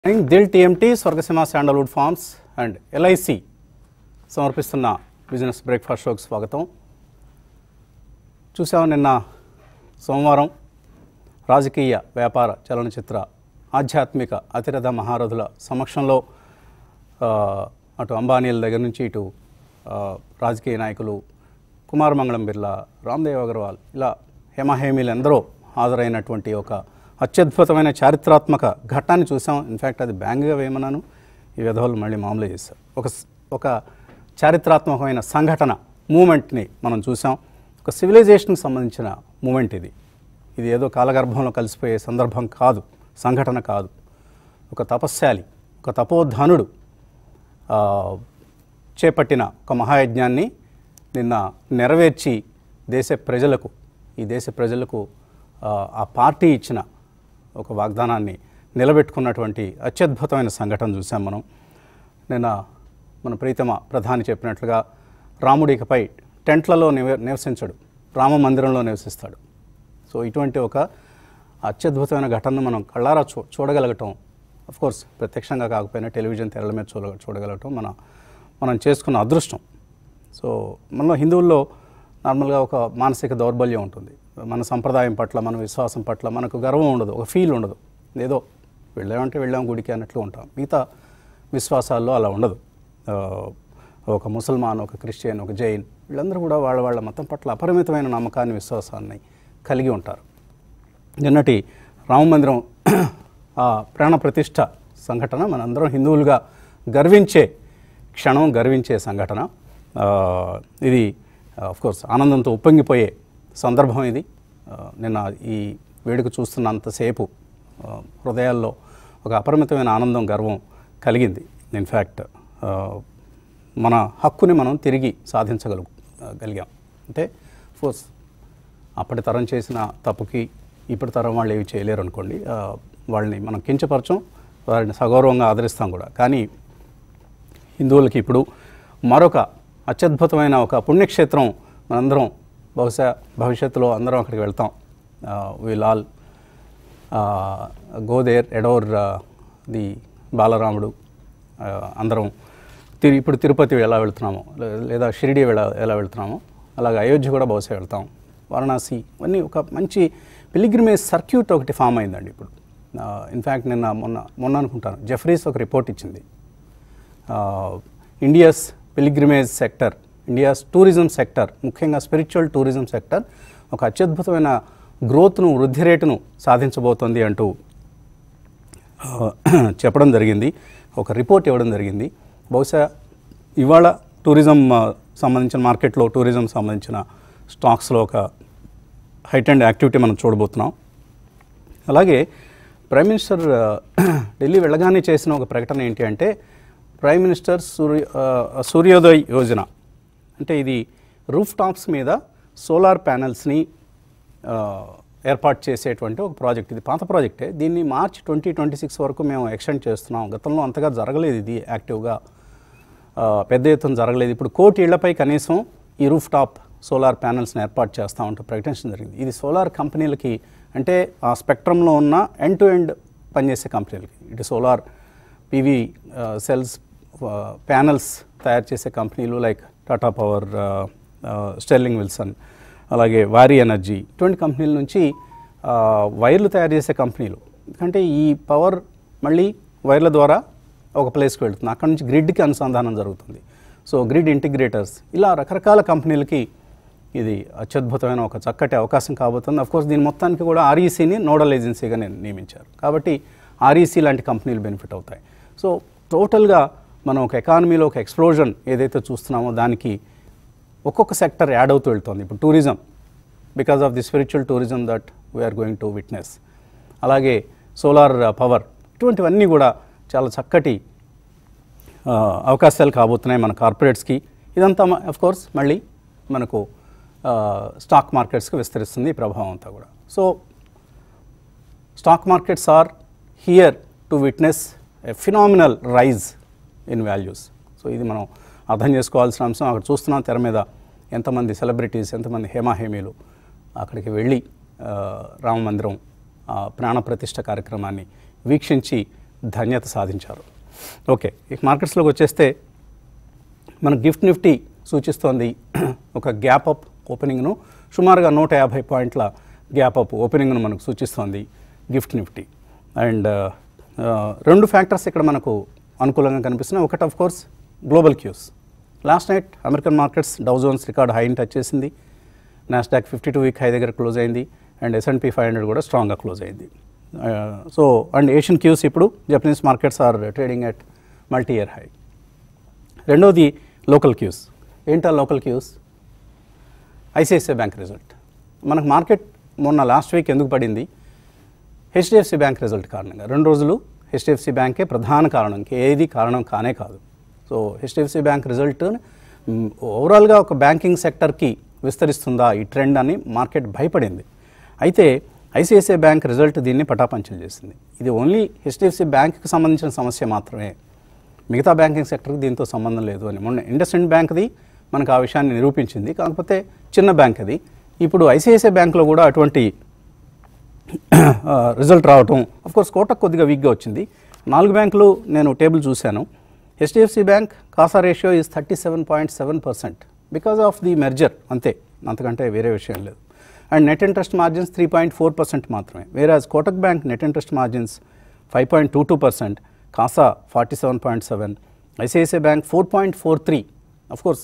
Dil TMT Swargaseema sandalwood farms and LIC సమర్పిస్తున్న business breakfast షోకి స్వాగతం. చూసాము నిన్న సోమవారం రాజకీయ వ్యాపార చలనచిత్ర ఆధ్యాత్మిక అతిరథ మహారథుల సమక్షంలో అటు అంబానీల దగ్గర నుంచి ఇటు రాజకీయ నాయకులు కుమార్ మంగళం బిర్లా, రామ్దేవ్ అగర్వాల్ ఇలా హేమాహేమీలు ఎందరో హాజరైనటువంటి ఒక అత్యద్భుతమైన చారిత్రాత్మక ఘట్టాన్ని చూసాం. ఇన్ఫ్యాక్ట్ అది బ్యాంగ్గా వేయమన్నాను, ఈ విధవలు మళ్ళీ మామూలు చేశారు. ఒక చారిత్రాత్మకమైన సంఘటన మూమెంట్ని మనం చూసాం. ఒక సివిలైజేషన్కి సంబంధించిన మూమెంట్ ఇది. ఇది ఏదో కాలగర్భంలో కలిసిపోయే సందర్భం కాదు, సంఘటన కాదు. ఒక తపస్శాలి, ఒక తపోధనుడు చేపట్టిన ఒక మహాయజ్ఞాన్ని నిన్న నెరవేర్చి ఈ దేశ ప్రజలకు ఆ పార్టీ ఇచ్చిన ఒక వాగ్దానాన్ని నిలబెట్టుకున్నటువంటి అత్యద్భుతమైన సంఘటన చూసాం మనం. నిన్న మన ప్రీతమ ప్రధాని చెప్పినట్లుగా రాముడికపై టెంట్లలో నివసించడు, రామ మందిరంలో నివసిస్తాడు. సో ఇటువంటి ఒక అత్యద్భుతమైన ఘటనను మనం కళ్ళారా చూడగలగటం, అఫ్కోర్స్ ప్రత్యక్షంగా కాకపోయినా టెలివిజన్ తెరల మీద చూడగలగటం మనం చేసుకున్న అదృష్టం. సో మనలో హిందువుల్లో నార్మల్గా ఒక మానసిక దౌర్బల్యం ఉంటుంది. మన సంప్రదాయం పట్ల, మన విశ్వాసం పట్ల మనకు గర్వం ఉండదు, ఒక ఫీల్ ఉండదు. ఏదో వెళ్ళామంటే వెళ్ళాం గుడికి అన్నట్లు ఉంటాం. మిగతా విశ్వాసాల్లో అలా ఉండదు. ఒక ముసల్మాన్, ఒక క్రిస్టియన్, ఒక జైన్, వీళ్ళందరూ కూడా వాళ్ళ మతం పట్ల అపరిమితమైన నమ్మకాన్ని, విశ్వాసాన్ని కలిగి ఉంటారు. నిన్నటి రామమందిరం ఆ ప్రాణ ప్రతిష్ఠ సంఘటన మనందరం హిందువులుగా గర్వించే క్షణం, గర్వించే సంఘటన. ఇది ఆఫ్కోర్స్ ఆనందంతో ఉప్పొంగిపోయే సందర్భం ఇది. నిన్న ఈ వేడుక చూస్తున్నంతసేపు హృదయాల్లో ఒక అపరిమితమైన ఆనందం, గర్వం కలిగింది. ఇన్ఫ్యాక్ట్ మన హక్కుని మనం తిరిగి సాధించగలిగాం. అంటే అఫ్కోర్స్ అప్పటి తరం చేసిన తప్పుకి ఇప్పటి తరం వాళ్ళు ఏవి చేయలేరు అనుకోండి. వాళ్ళని మనం కించపరచం, వారిని సగౌరవంగా ఆదరిస్తాం కూడా. కానీ హిందువులకి ఇప్పుడు మరొక అత్యద్భుతమైన ఒక పుణ్యక్షేత్రం మనందరం బహుశా భవిష్యత్తులో అందరం అక్కడికి వెళ్తాం. Will all go there, adore the బాలరాముడు. అందరం ఇప్పుడు తిరుపతి ఎలా వెళ్తున్నామో, లేదా షిరిడి ఎలా వెళ్తున్నామో, అలాగే అయోధ్య కూడా బహుశా వెళ్తాం, వారణాసి. ఇవన్నీ ఒక మంచి పిలిగ్రిమేజ్ సర్క్యూట్ ఒకటి ఫామ్ అయిందండి ఇప్పుడు. ఇన్ఫ్యాక్ట్ నిన్న మొన్న అనుకుంటాను జెఫ్రీస్ ఒక రిపోర్ట్ ఇచ్చింది. India's pilgrimage sector, India's tourism sector, ముఖ్యంగా స్పిరిచువల్ టూరిజం సెక్టర్ ఒక అత్యద్భుతమైన గ్రోత్ను, వృద్ధి రేటును సాధించబోతోంది అంటూ చెప్పడం జరిగింది, ఒక రిపోర్ట్ ఇవ్వడం జరిగింది. బహుశా ఇవాళ టూరిజం సంబంధించిన మార్కెట్లో, టూరిజం సంబంధించిన స్టాక్స్లో ఒక హైటెండ్ యాక్టివిటీ మనం చూడబోతున్నాం. అలాగే ప్రైమ్ మినిస్టర్ ఢిల్లీ వెళ్ళగానే చేసిన ఒక ప్రకటన ఏంటి అంటే, ప్రైమ్ మినిస్టర్ సూర్యోదయ్ యోజన. అంటే ఇది రూఫ్ టాప్స్ మీద సోలార్ ప్యానెల్స్ని ఏర్పాటు చేసేటువంటి ఒక ప్రాజెక్ట్. ఇది పాత ప్రాజెక్టే. దీన్ని మార్చ్ 2026 వరకు మేము ఎక్స్టెండ్ చేస్తున్నాం. గతంలో అంతగా జరగలేదు, ఇది యాక్టివ్గా పెద్ద ఎత్తున జరగలేదు. ఇప్పుడు 1 కోటి ఇళ్లపై కనీసం ఈ రూఫ్ టాప్ సోలార్ ప్యానెల్స్ని ఏర్పాటు చేస్తామంటూ ప్రకటించడం జరిగింది. ఇది సోలార్ కంపెనీలకి, అంటే ఆ స్పెక్ట్రంలో ఉన్న ఎండ్ టు ఎండ్ పనిచేసే కంపెనీలకి, ఇటు సోలార్ పీవీ సెల్స్, ప్యానెల్స్ తయారు చేసే కంపెనీలు like Tata power, Sterling Wilson, అలాగే వారీ ఎనర్జీ, ఇటువంటి కంపెనీల నుంచి వైర్లు తయారు చేసే కంపెనీలు. ఎందుకంటే ఈ పవర్ మళ్ళీ వైర్ల ద్వారా ఒక ప్లేస్కి వెళుతుంది, అక్కడ నుంచి గ్రిడ్కి అనుసంధానం జరుగుతుంది. సో గ్రిడ్ ఇంటిగ్రేటర్స్, ఇలా రకరకాల కంపెనీలకి ఇది అత్యద్భుతమైన ఒక చక్కటి అవకాశం కాబోతుంది. అఫ్కోర్స్ దీని మొత్తానికి కూడా ఆర్ఈసీని నోడల్ ఏజెన్సీగా నియమించారు. కాబట్టి ఆర్ఈసీ లాంటి కంపెనీలు బెనిఫిట్ అవుతాయి. సో టోటల్గా మనం ఒక ఎకానమీలో ఒక ఎక్స్ప్లోజన్ ఏదైతే చూస్తున్నామో దానికి ఒక్కొక్క సెక్టర్ యాడ్ అవుతూ వెళ్తుంది. ఇప్పుడు tourism, because of the spiritual tourism that we are going to witness, అలాగే సోలార్ పవర్, ఇటువంటివన్నీ కూడా చాలా చక్కటి అవకాశాలు కాబోతున్నాయి మన కార్పొరేట్స్కి. ఇదంతా అఫ్కోర్స్ మళ్ళీ మనకు స్టాక్ మార్కెట్స్కి విస్తరిస్తుంది ఈ ప్రభావం అంతా కూడా. So stock markets are here to witness a phenomenal rise in values. So ఇది మనం అర్థం చేసుకోవాల్సిన అంశం. అక్కడ చూస్తున్నాం తెర మీద ఎంతమంది సెలబ్రిటీస్, ఎంతమంది హేమాహేమీలు అక్కడికి వెళ్ళి రామ మందిరం ప్రాణప్రతిష్ఠ కార్యక్రమాన్ని వీక్షించి ధన్యత సాధించారు. ఓకే, ఇక మార్కెట్స్లోకి వచ్చేస్తే మన గిఫ్ట్ నిఫ్టీ సూచిస్తోంది ఒక గ్యాప్ అప్ ఓపెనింగ్ను, సుమారుగా 150 పాయింట్ల గ్యాప్ అప్ ఓపెనింగ్ను మనకు సూచిస్తోంది గిఫ్ట్ నిఫ్టీ. అండ్ రెండు ఫ్యాక్టర్స్ ఇక్కడ మనకు అనుకూలంగా కనిపిస్తున్నాయి. ఒకటి of course global cues. Last night American markets Dow Jones record హైని టచ్ చేసింది, నాస్డాక్ 52 వీక్ హై దగ్గర క్లోజ్ అయింది, అండ్ S&P 500 కూడా స్ట్రాంగ్గా క్లోజ్ అయింది. సో అండ్ ఏషియన్ క్యూస్ ఇప్పుడు Japanese markets are trading at multi year high. రెండోది local cues. ఏంటా local cues? ICICI bank result. మనకు మార్కెట్ మొన్న లాస్ట్ వీక్ ఎందుకు పడింది? HDFC బ్యాంక్ రిజల్ట్ కారణంగా. 2 రోజులు HDFC బ్యాంకే ప్రధాన కారణం, ఇంకేది కారణం కానే కాదు. సో HDFC బ్యాంక్ రిజల్ట్ ఓవరాల్గా ఒక బ్యాంకింగ్ సెక్టర్కి విస్తరిస్తుందా ఈ ట్రెండ్ అని మార్కెట్ భయపడింది. అయితే ఐసిఐసిఐ బ్యాంక్ రిజల్ట్ దీన్ని పటాపంచలు చేసింది. ఇది ఓన్లీ HDFC బ్యాంక్కి సంబంధించిన సమస్య మాత్రమే, మిగతా బ్యాంకింగ్ సెక్టర్కి దీంతో సంబంధం లేదు అని మొన్న ఇండస్ఇండ్ బ్యాంక్ది మనకు ఆ విషయాన్ని నిరూపించింది. కాకపోతే చిన్న బ్యాంక్ అది. ఇప్పుడు ఐసిఐసిఐ బ్యాంక్లో కూడా అటువంటి రిజల్ట్ రావటం, అఫ్కోర్స్ కోటక్ కొద్దిగా వీక్గా వచ్చింది. 4 బ్యాంకులు నేను టేబుల్ చూశాను. HDFC bank CASA ratio is 37.7% because of the merger, అంతే, అంతకంటే వేరే విషయం లేదు. అండ్ నెట్ ఇంట్రెస్ట్ మార్జిన్స్ 3.4% మాత్రమే. Whereas Kotak bank net interest margins 5.22%, CASA 47.7%, ICICI bank 4.43%. Of course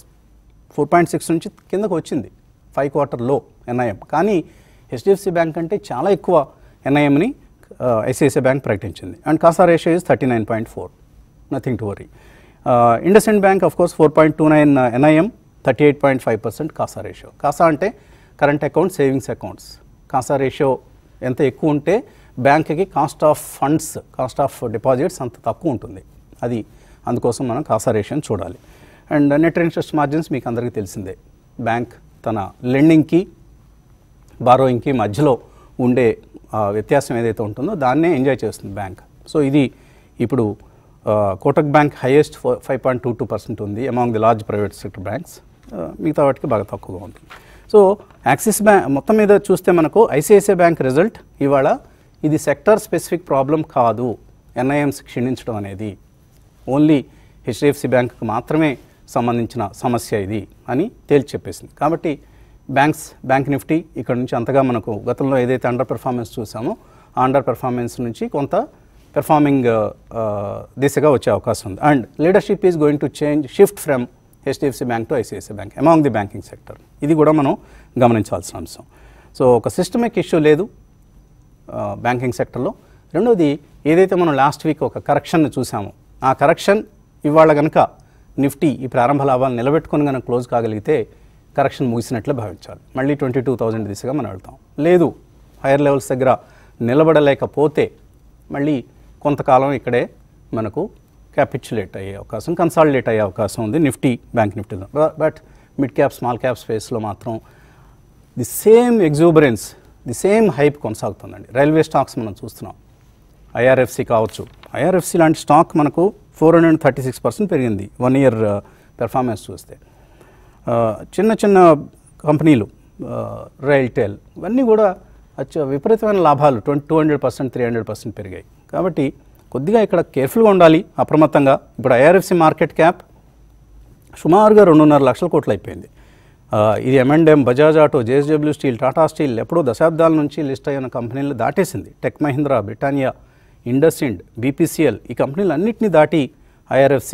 4.6 నుంచి కిందకు వచ్చింది 5 క్వార్టర్ లో NIM, కానీ HDFC బ్యాంక్ అంటే చాలా ఎక్కువ NIMని ఐసిఐసిఐ బ్యాంక్ ప్రకటించింది. And CASA ratio is 39.4%, nothing to worry. IndusInd bank of course 4.29 NIM, 38.5% CASA ratio. CASA అంటే current account, savings accounts. CASA ratio ఎంత ఎక్కువ ఉంటే బ్యాంక్కి cost of funds, cost of deposits అంత తక్కువ ఉంటుంది. అది అందుకోసం మనం కాసా రేషియోని చూడాలి. అండ్ నెట్ ఇంట్రెస్ట్ మార్జిన్స్ మీకు అందరికీ తెలిసిందే. బ్యాంక్ తన లెండింగ్కి బారోయింగ్కి మధ్యలో ఉండే వ్యత్యాసం ఏదైతే ఉంటుందో దాన్నే ఎంజాయ్ చేస్తుంది బ్యాంక్. సో ఇది ఇప్పుడు కోటక్ బ్యాంక్ హైయెస్ట్ 5.22% ఉంది among the large private sector banks. మిగతా వాటికి బాగా తక్కువగా ఉంటుంది. సో యాక్సిస్ బ్యాంక్ మొత్తం మీద చూస్తే మనకు ఐసిఐసిఐ బ్యాంక్ రిజల్ట్ ఇవాళ ఇది సెక్టర్ స్పెసిఫిక్ ప్రాబ్లం కాదు, NIMs క్షీణించడం అనేది ఓన్లీ HDFC బ్యాంక్కి మాత్రమే సంబంధించిన సమస్య ఇది అని తేల్చి చెప్పేసింది. కాబట్టి బ్యాంక్ నిఫ్టీ ఇక్కడ నుంచి అంతగా మనకు గతంలో ఏదైతే అండర్ పెర్ఫార్మెన్స్ చూసామో ఆ అండర్ పెర్ఫార్మెన్స్ నుంచి కొంత పెర్ఫార్మింగ్ దిశగా వచ్చే అవకాశం ఉంది. And leadership is going to shift from HDFC bank to ICICI bank among the banking sector. ఇది కూడా మనం గమనించాల్సిన అంశం. సో ఒక సిస్టమిక్ ఇష్యూ లేదు బ్యాంకింగ్ సెక్టర్లో. రెండోది ఏదైతే మనం లాస్ట్ వీక్ ఒక కరెక్షన్ని చూసామో ఆ కరెక్షన్ ఇవాళ కనుక నిఫ్టీ ఈ ప్రారంభ లాభాలు నిలబెట్టుకొని కనుక క్లోజ్ కాగలిగితే కరెక్షన్ ముగిసినట్లే భావించాలి. మళ్ళీ 22,000 దిశగా మనం వెళ్తాం. లేదు హైయర్ లెవెల్స్ దగ్గర నిలబడలేకపోతే మళ్ళీ కొంతకాలం ఇక్కడే మనకు క్యాపిచులేట్ అయ్యే అవకాశం, కన్సాలిడేట్ అయ్యే అవకాశం ఉంది నిఫ్టీ, బ్యాంక్ నిఫ్టీలో. But mid cap, small cap స్పేస్లో మాత్రం the same exuberance, the same hype కొనసాగుతుందండి. రైల్వే స్టాక్స్ మనం చూస్తున్నాం. IRFC కావచ్చు. IRFC లాంటి స్టాక్ మనకు 436% పెరిగింది 1 ఇయర్ పెర్ఫార్మెన్స్ చూస్తే. చిన్న చిన్న కంపెనీలు, రైల్టెల్, ఇవన్నీ కూడా విపరీతమైన లాభాలు 200%, 300% పెరిగాయి. కాబట్టి కొద్దిగా ఇక్కడ కేర్ఫుల్గా ఉండాలి, అప్రమత్తంగా. ఇప్పుడు IRFC మార్కెట్ క్యాప్ సుమారుగా 2.5 లక్షల కోట్లు అయిపోయింది. ఇది M&M, Bajaj auto, JSW steel, Tata steel ఎప్పుడో దశాబ్దాల నుంచి లిస్ట్ అయిన కంపెనీలు దాటేసింది. Tech Mahindra, Britannia, IndusInd, BPCL ఈ కంపెనీలు అన్నింటినీ దాటి IRFC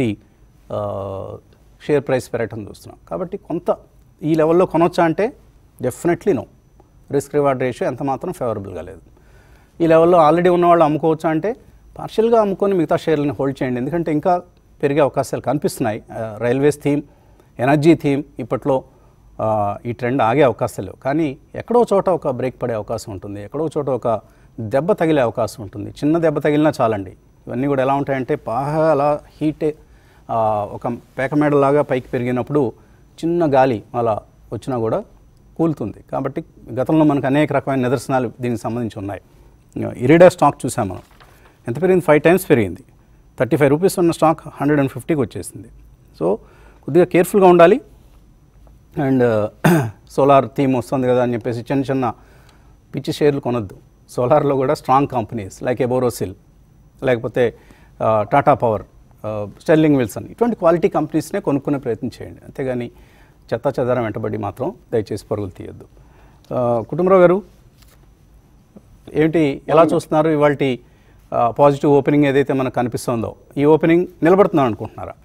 షేర్ ప్రైస్ పెరగటం చూస్తున్నాం. కాబట్టి కొంత ఈ లెవెల్లో కొనొచ్చా అంటే definitely no. Risk reward ratio ఎంత మాత్రం ఫేవరబుల్గా లేదు. ఈ లెవెల్లో ఆల్రెడీ ఉన్నవాళ్ళు అమ్ముకోవచ్చా అంటే పార్షియల్గా అమ్ముకొని మిగతా షేర్లను హోల్డ్ చేయండి, ఎందుకంటే ఇంకా పెరిగే అవకాశాలు కనిపిస్తున్నాయి. రైల్వేస్ థీమ్, ఎనర్జీ థీమ్ ఇప్పట్లో ఈ ట్రెండ్ ఆగే అవకాశాలు లేవు. కానీ ఎక్కడో చోట ఒక బ్రేక్ పడే అవకాశం ఉంటుంది, ఎక్కడో చోట ఒక దెబ్బ తగిలే అవకాశం ఉంటుంది. చిన్న దెబ్బ తగిలినా చాలండి. ఇవన్నీ కూడా ఎలా ఉంటాయంటే బాగా అలా హీట్ ఒక పేకమేడలాగా పైకి పెరిగినప్పుడు చిన్న గాలి అలా వచ్చినా కూడా కూలుతుంది. కాబట్టి గతంలో మనకు అనేక రకమైన నిదర్శనాలు దీనికి సంబంధించి ఉన్నాయి. ఇరిడా స్టాక్ చూసాం మనం, ఎంత పెరిగింది? 5 times పెరిగింది. 35 రూపీస్ ఉన్న స్టాక్ 150కి వచ్చేసింది. సో కొద్దిగా కేర్ఫుల్గా ఉండాలి. అండ్ సోలార్ థీమ్ వస్తుంది కదా అని చెప్పేసి చిన్న చిన్న పిచ్చి షేర్లు కొనొద్దు. సోలార్లో కూడా స్ట్రాంగ్ కంపెనీస్ లైక్ బోరోసిల్, లేకపోతే టాటా పవర్, స్టెర్లింగ్ విల్సన్ ఇటువంటి క్వాలిటీ కంపెనీస్నే కొనుక్కునే ప్రయత్నం చేయండి. అంతేగాని చెత్త చెదారం వెంటబడి మాత్రం దయచేసి పరుగులు తీయొద్దు. కుటుంబరావు గారు ఏంటి ఎలా చూస్తున్నారు? ఇవాళ పాజిటివ్ ఓపెనింగ్ ఏదైతే మనకు కనిపిస్తుందో ఈ ఓపెనింగ్ నిలబడుతుందని అనుకుంటున్నారా?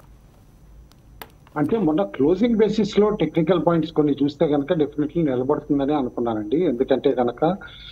అంటే మొన్న క్లోజింగ్ బేసిస్ లో టెక్నికల్ పాయింట్స్ కొన్ని చూస్తే కనుక డెఫినెట్లీ నిలబడుతుందని అనుకున్నానండి. ఎందుకంటే కనుక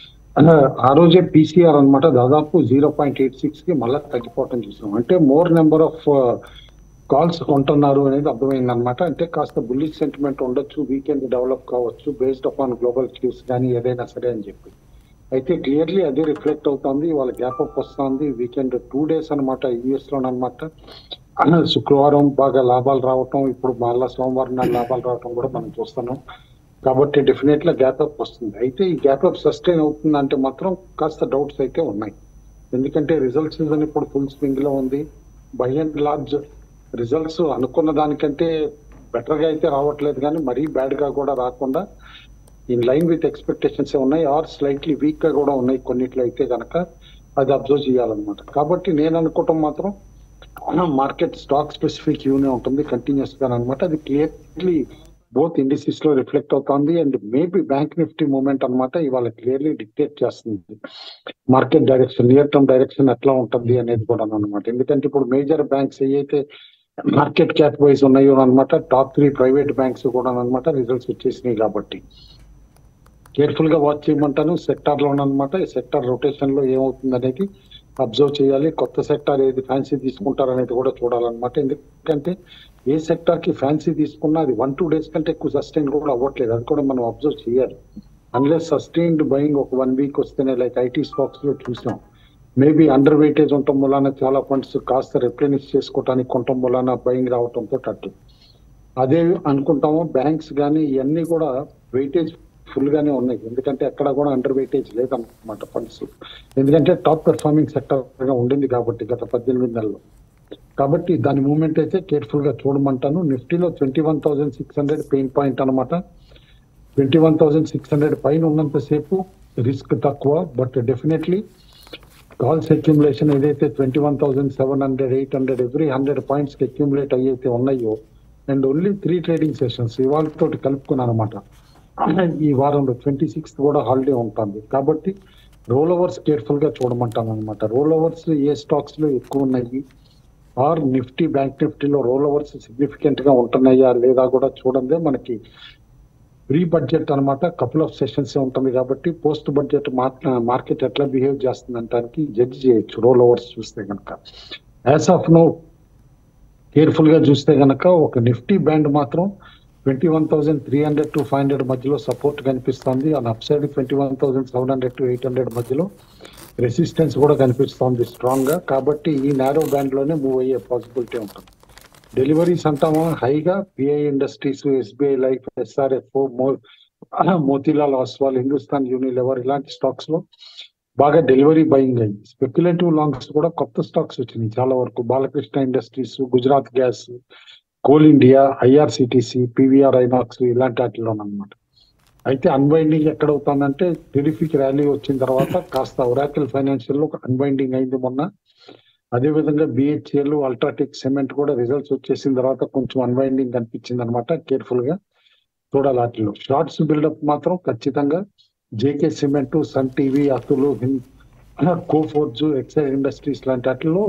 ఆ రోజే పీసీఆర్ అనమాట దాదాపు 0.86 కి మళ్ళీ తగ్గిపోవటం చూసాం. అంటే మోర్ నెంబర్ ఆఫ్ కాల్స్ కొంటున్నారు అనేది అర్థమైంది అనమాట. అంటే కాస్త బుల్లిష్ సెంటిమెంట్ ఉండొచ్చు, వీకెండ్ డెవలప్ కావచ్చు బేస్డ్ అపాన్ గ్లోబల్ క్యూస్ కానీ ఏదైనా సరే అని చెప్పి. అయితే క్లియర్లీ అదే రిఫ్లెక్ట్ అవుతుంది. వాళ్ళ గ్యాప్ అప్ వస్తుంది. వీకెండ్ 2 days అనమాట యూఎస్ లోనమాట. శుక్రవారం బాగా లాభాలు రావటం, ఇప్పుడు మళ్ళా సోమవారం నాడు లాభాలు రావటం కూడా మనం చూస్తున్నాం. కాబట్టి డెఫినెట్ గా గ్యాప్ అప్ వస్తుంది. అయితే ఈ గ్యాప్ అప్ సస్టైన్ అవుతుందంటే మాత్రం కాస్త డౌట్స్ అయితే ఉన్నాయి. ఎందుకంటే రిజల్ట్ సీజన్ ఇప్పుడు ఫుల్ స్వింగ్ లో ఉంది. బై అండ్ లార్జ్ రిజల్ట్స్ అనుకున్న దానికంటే బెటర్ గా అయితే రావట్లేదు, కానీ మరీ బ్యాడ్ గా కూడా రాకుండా ఇన్ లైన్ విత్ ఎక్స్పెక్టేషన్స్ ఉన్నాయి, ఆర్ స్లైట్లీ వీక్ గా కూడా ఉన్నాయి కొన్నిట్లో అయితే కనుక అది అబ్జర్వ్ చేయాలన్నమాట. కాబట్టి నేను అనుకోవటం మాత్రం మార్కెట్ స్టాక్ స్పెసిఫిక్ యూనే ఉంటుంది కంటిన్యూస్ గా అనమాట. అది క్లియర్లీ బోత్ ఇండిసెస్ లో రిఫ్లెక్ట్ అవుతుంది. And maybe bank Nifty movement అనమాట ఇవాళ క్లియర్లీ డిక్టేట్ చేస్తుంది market direction, near term direction ఎట్లా ఉంటుంది అనేది కూడా అనమాట. ఎందుకంటే ఇప్పుడు మేజర్ బ్యాంక్స్ ఏవైతే మార్కెట్ క్యాప్ వైజ్ ఉన్నాయో అనమాట, టాప్ 3 ప్రైవేట్ బ్యాంక్స్ కూడా అనమాట రిజల్ట్స్ వచ్చేసినాయి. కాబట్టి కేర్ఫుల్ గా వాచ్ చేయమంటాను. సెక్టార్ లో అనమాట ఈ సెక్టార్ రొటేషన్ లో ఏమవుతుంది అనేది అబ్జర్వ్ చేయాలి. కొత్త సెక్టార్ ఏది ఫ్యాన్సీ తీసుకుంటారు అనేది కూడా చూడాలన్నమాట. ఎందుకంటే ఏ సెక్టార్ కి ఫ్యాన్సీ తీసుకున్నా అది 1-2 days కంటే ఎక్కువ సస్టైన్ కూడా అవ్వట్లేదు. అది కూడా మనం అబ్జర్వ్ చేయాలి. అన్లెస్ సస్టైన్డ్ బయింగ్ ఒక 1 week వస్తేనే, లైక్ ఐటీ స్టాక్స్ లో చూసాం, మేబీ అండర్ వెయిటేజ్ ఉండటం వలన చాలా ఫండ్స్ కాస్త రిప్లెనిష్ చేసుకోవడానికి ఉండటం వలన బయింగ్ రావడంతో అట్టు అదే అనుకుంటాము. బ్యాంక్స్ కానీ ఇవన్నీ కూడా వెయిటేజ్ ఫుల్ గానే ఉన్నాయి. ఎందుకంటే ఎక్కడ కూడా అండర్ వెయిటేజ్ లేదన్నమాట ఫండ్స్. ఎందుకంటే టాప్ పెర్ఫార్మింగ్ సెక్టర్ గా ఉండింది కాబట్టి గత 18 నెలల్లో. కాబట్టి దాని మూవ్మెంట్ అయితే కేర్ఫుల్ గా చూడమంటాను. నిఫ్టీలో 21,600 పెయిన్ పాయింట్ అనమాట. 21,600 పైన ఉన్నంతసేపు రిస్క్ తక్కువ, బట్ డెఫినెట్లీ కాల్స్ అక్యుములేషన్ ఏదైతే 21,700, 800 ఎవ్రీ 100 points కి అక్యుములేట్ అయ్యైతే ఉన్నాయో, అండ్ ఓన్లీ 3 ట్రేడింగ్ సెషన్స్ ఇవాళ తోటి కలుపుకున్నాను అనమాట. ఈ వారంలో 26th కూడా హాలిడే ఉంటుంది. కాబట్టి రోల్ ఓవర్స్ కేర్ఫుల్ గా చూడమంటాను అనమాట. రోల్ ఓవర్స్ ఏ స్టాక్స్ లో ఎక్కువ ఉన్నాయి, ఆర్ నిఫ్టీ బ్యాంక్ నిఫ్టీలో రోల్ ఓవర్స్ సిగ్నిఫికెంట్ గా ఉంటున్నాయా లేదా కూడా చూడండి. మనకి ప్రీ బడ్జెట్ అనమాట కపుల్ ఆఫ్ సెషన్స్ ఉంటుంది. కాబట్టి పోస్ట్ బడ్జెట్ మార్కెట్ ఎట్లా బిహేవ్ చేస్తుంది అంటానికి జడ్జ్ చేయొచ్చు రోల్ ఓవర్స్ చూస్తే కనుక. యాజ్ ఆఫ్ నో కేర్ఫుల్ గా చూస్తే కనుక ఒక నిఫ్టీ బ్యాండ్ మాత్రం 21,300 to 500 మధ్యలో సపోర్ట్ కనిపిస్తుంది. అండ్ అప్ సైడ్ 21,700 to 800 మధ్యలో రెసిస్టెన్స్ కూడా కనిపిస్తుంది స్ట్రాంగ్ గా. కాబట్టి ఈ నారో బ్యాండ్ లోనే మూవ్ అయ్యే పాసిబిలిటీ ఉంటుంది. డెలివరీస్ అంటామా హైగా PI industries, SBI life, SRF, Motilal Oswal, Hindustan Unilever ఇలాంటి స్టాక్స్ లో బాగా డెలివరీ బయింగ్ అయింది. స్పెక్యులేటివ్ లాంగ్స్ కూడా కొత్త స్టాక్స్ వచ్చినాయి చాలా వరకు. Balakrishna industries, Gujarat gas, coal India, IRCTC, PVR INOX ఇలాంటి వాటిలోనమాట. అయితే అన్బైండింగ్ ఎక్కడ అవుతుందంటే టెరిఫిక్ ర్యాలీ వచ్చిన తర్వాత కాస్త ఒరాకిల్ ఫైనాన్షియల్ లో అన్బైండింగ్ అయింది మొన్న. అదేవిధంగా బిహెచ్ఎల్, అల్ట్రాటెక్ సిమెంట్ కూడా రిజల్ట్స్ వచ్చేసిన తర్వాత కొంచెం అన్బైండింగ్ కనిపించింది అనమాట. కేర్ఫుల్ గా చూడాలి. వాటిలో షార్ట్స్ బిల్డప్ మాత్రం ఖచ్చితంగా JK cement, Sun TV, Atul, Coforge, Exide industries లాంటి వాటిలో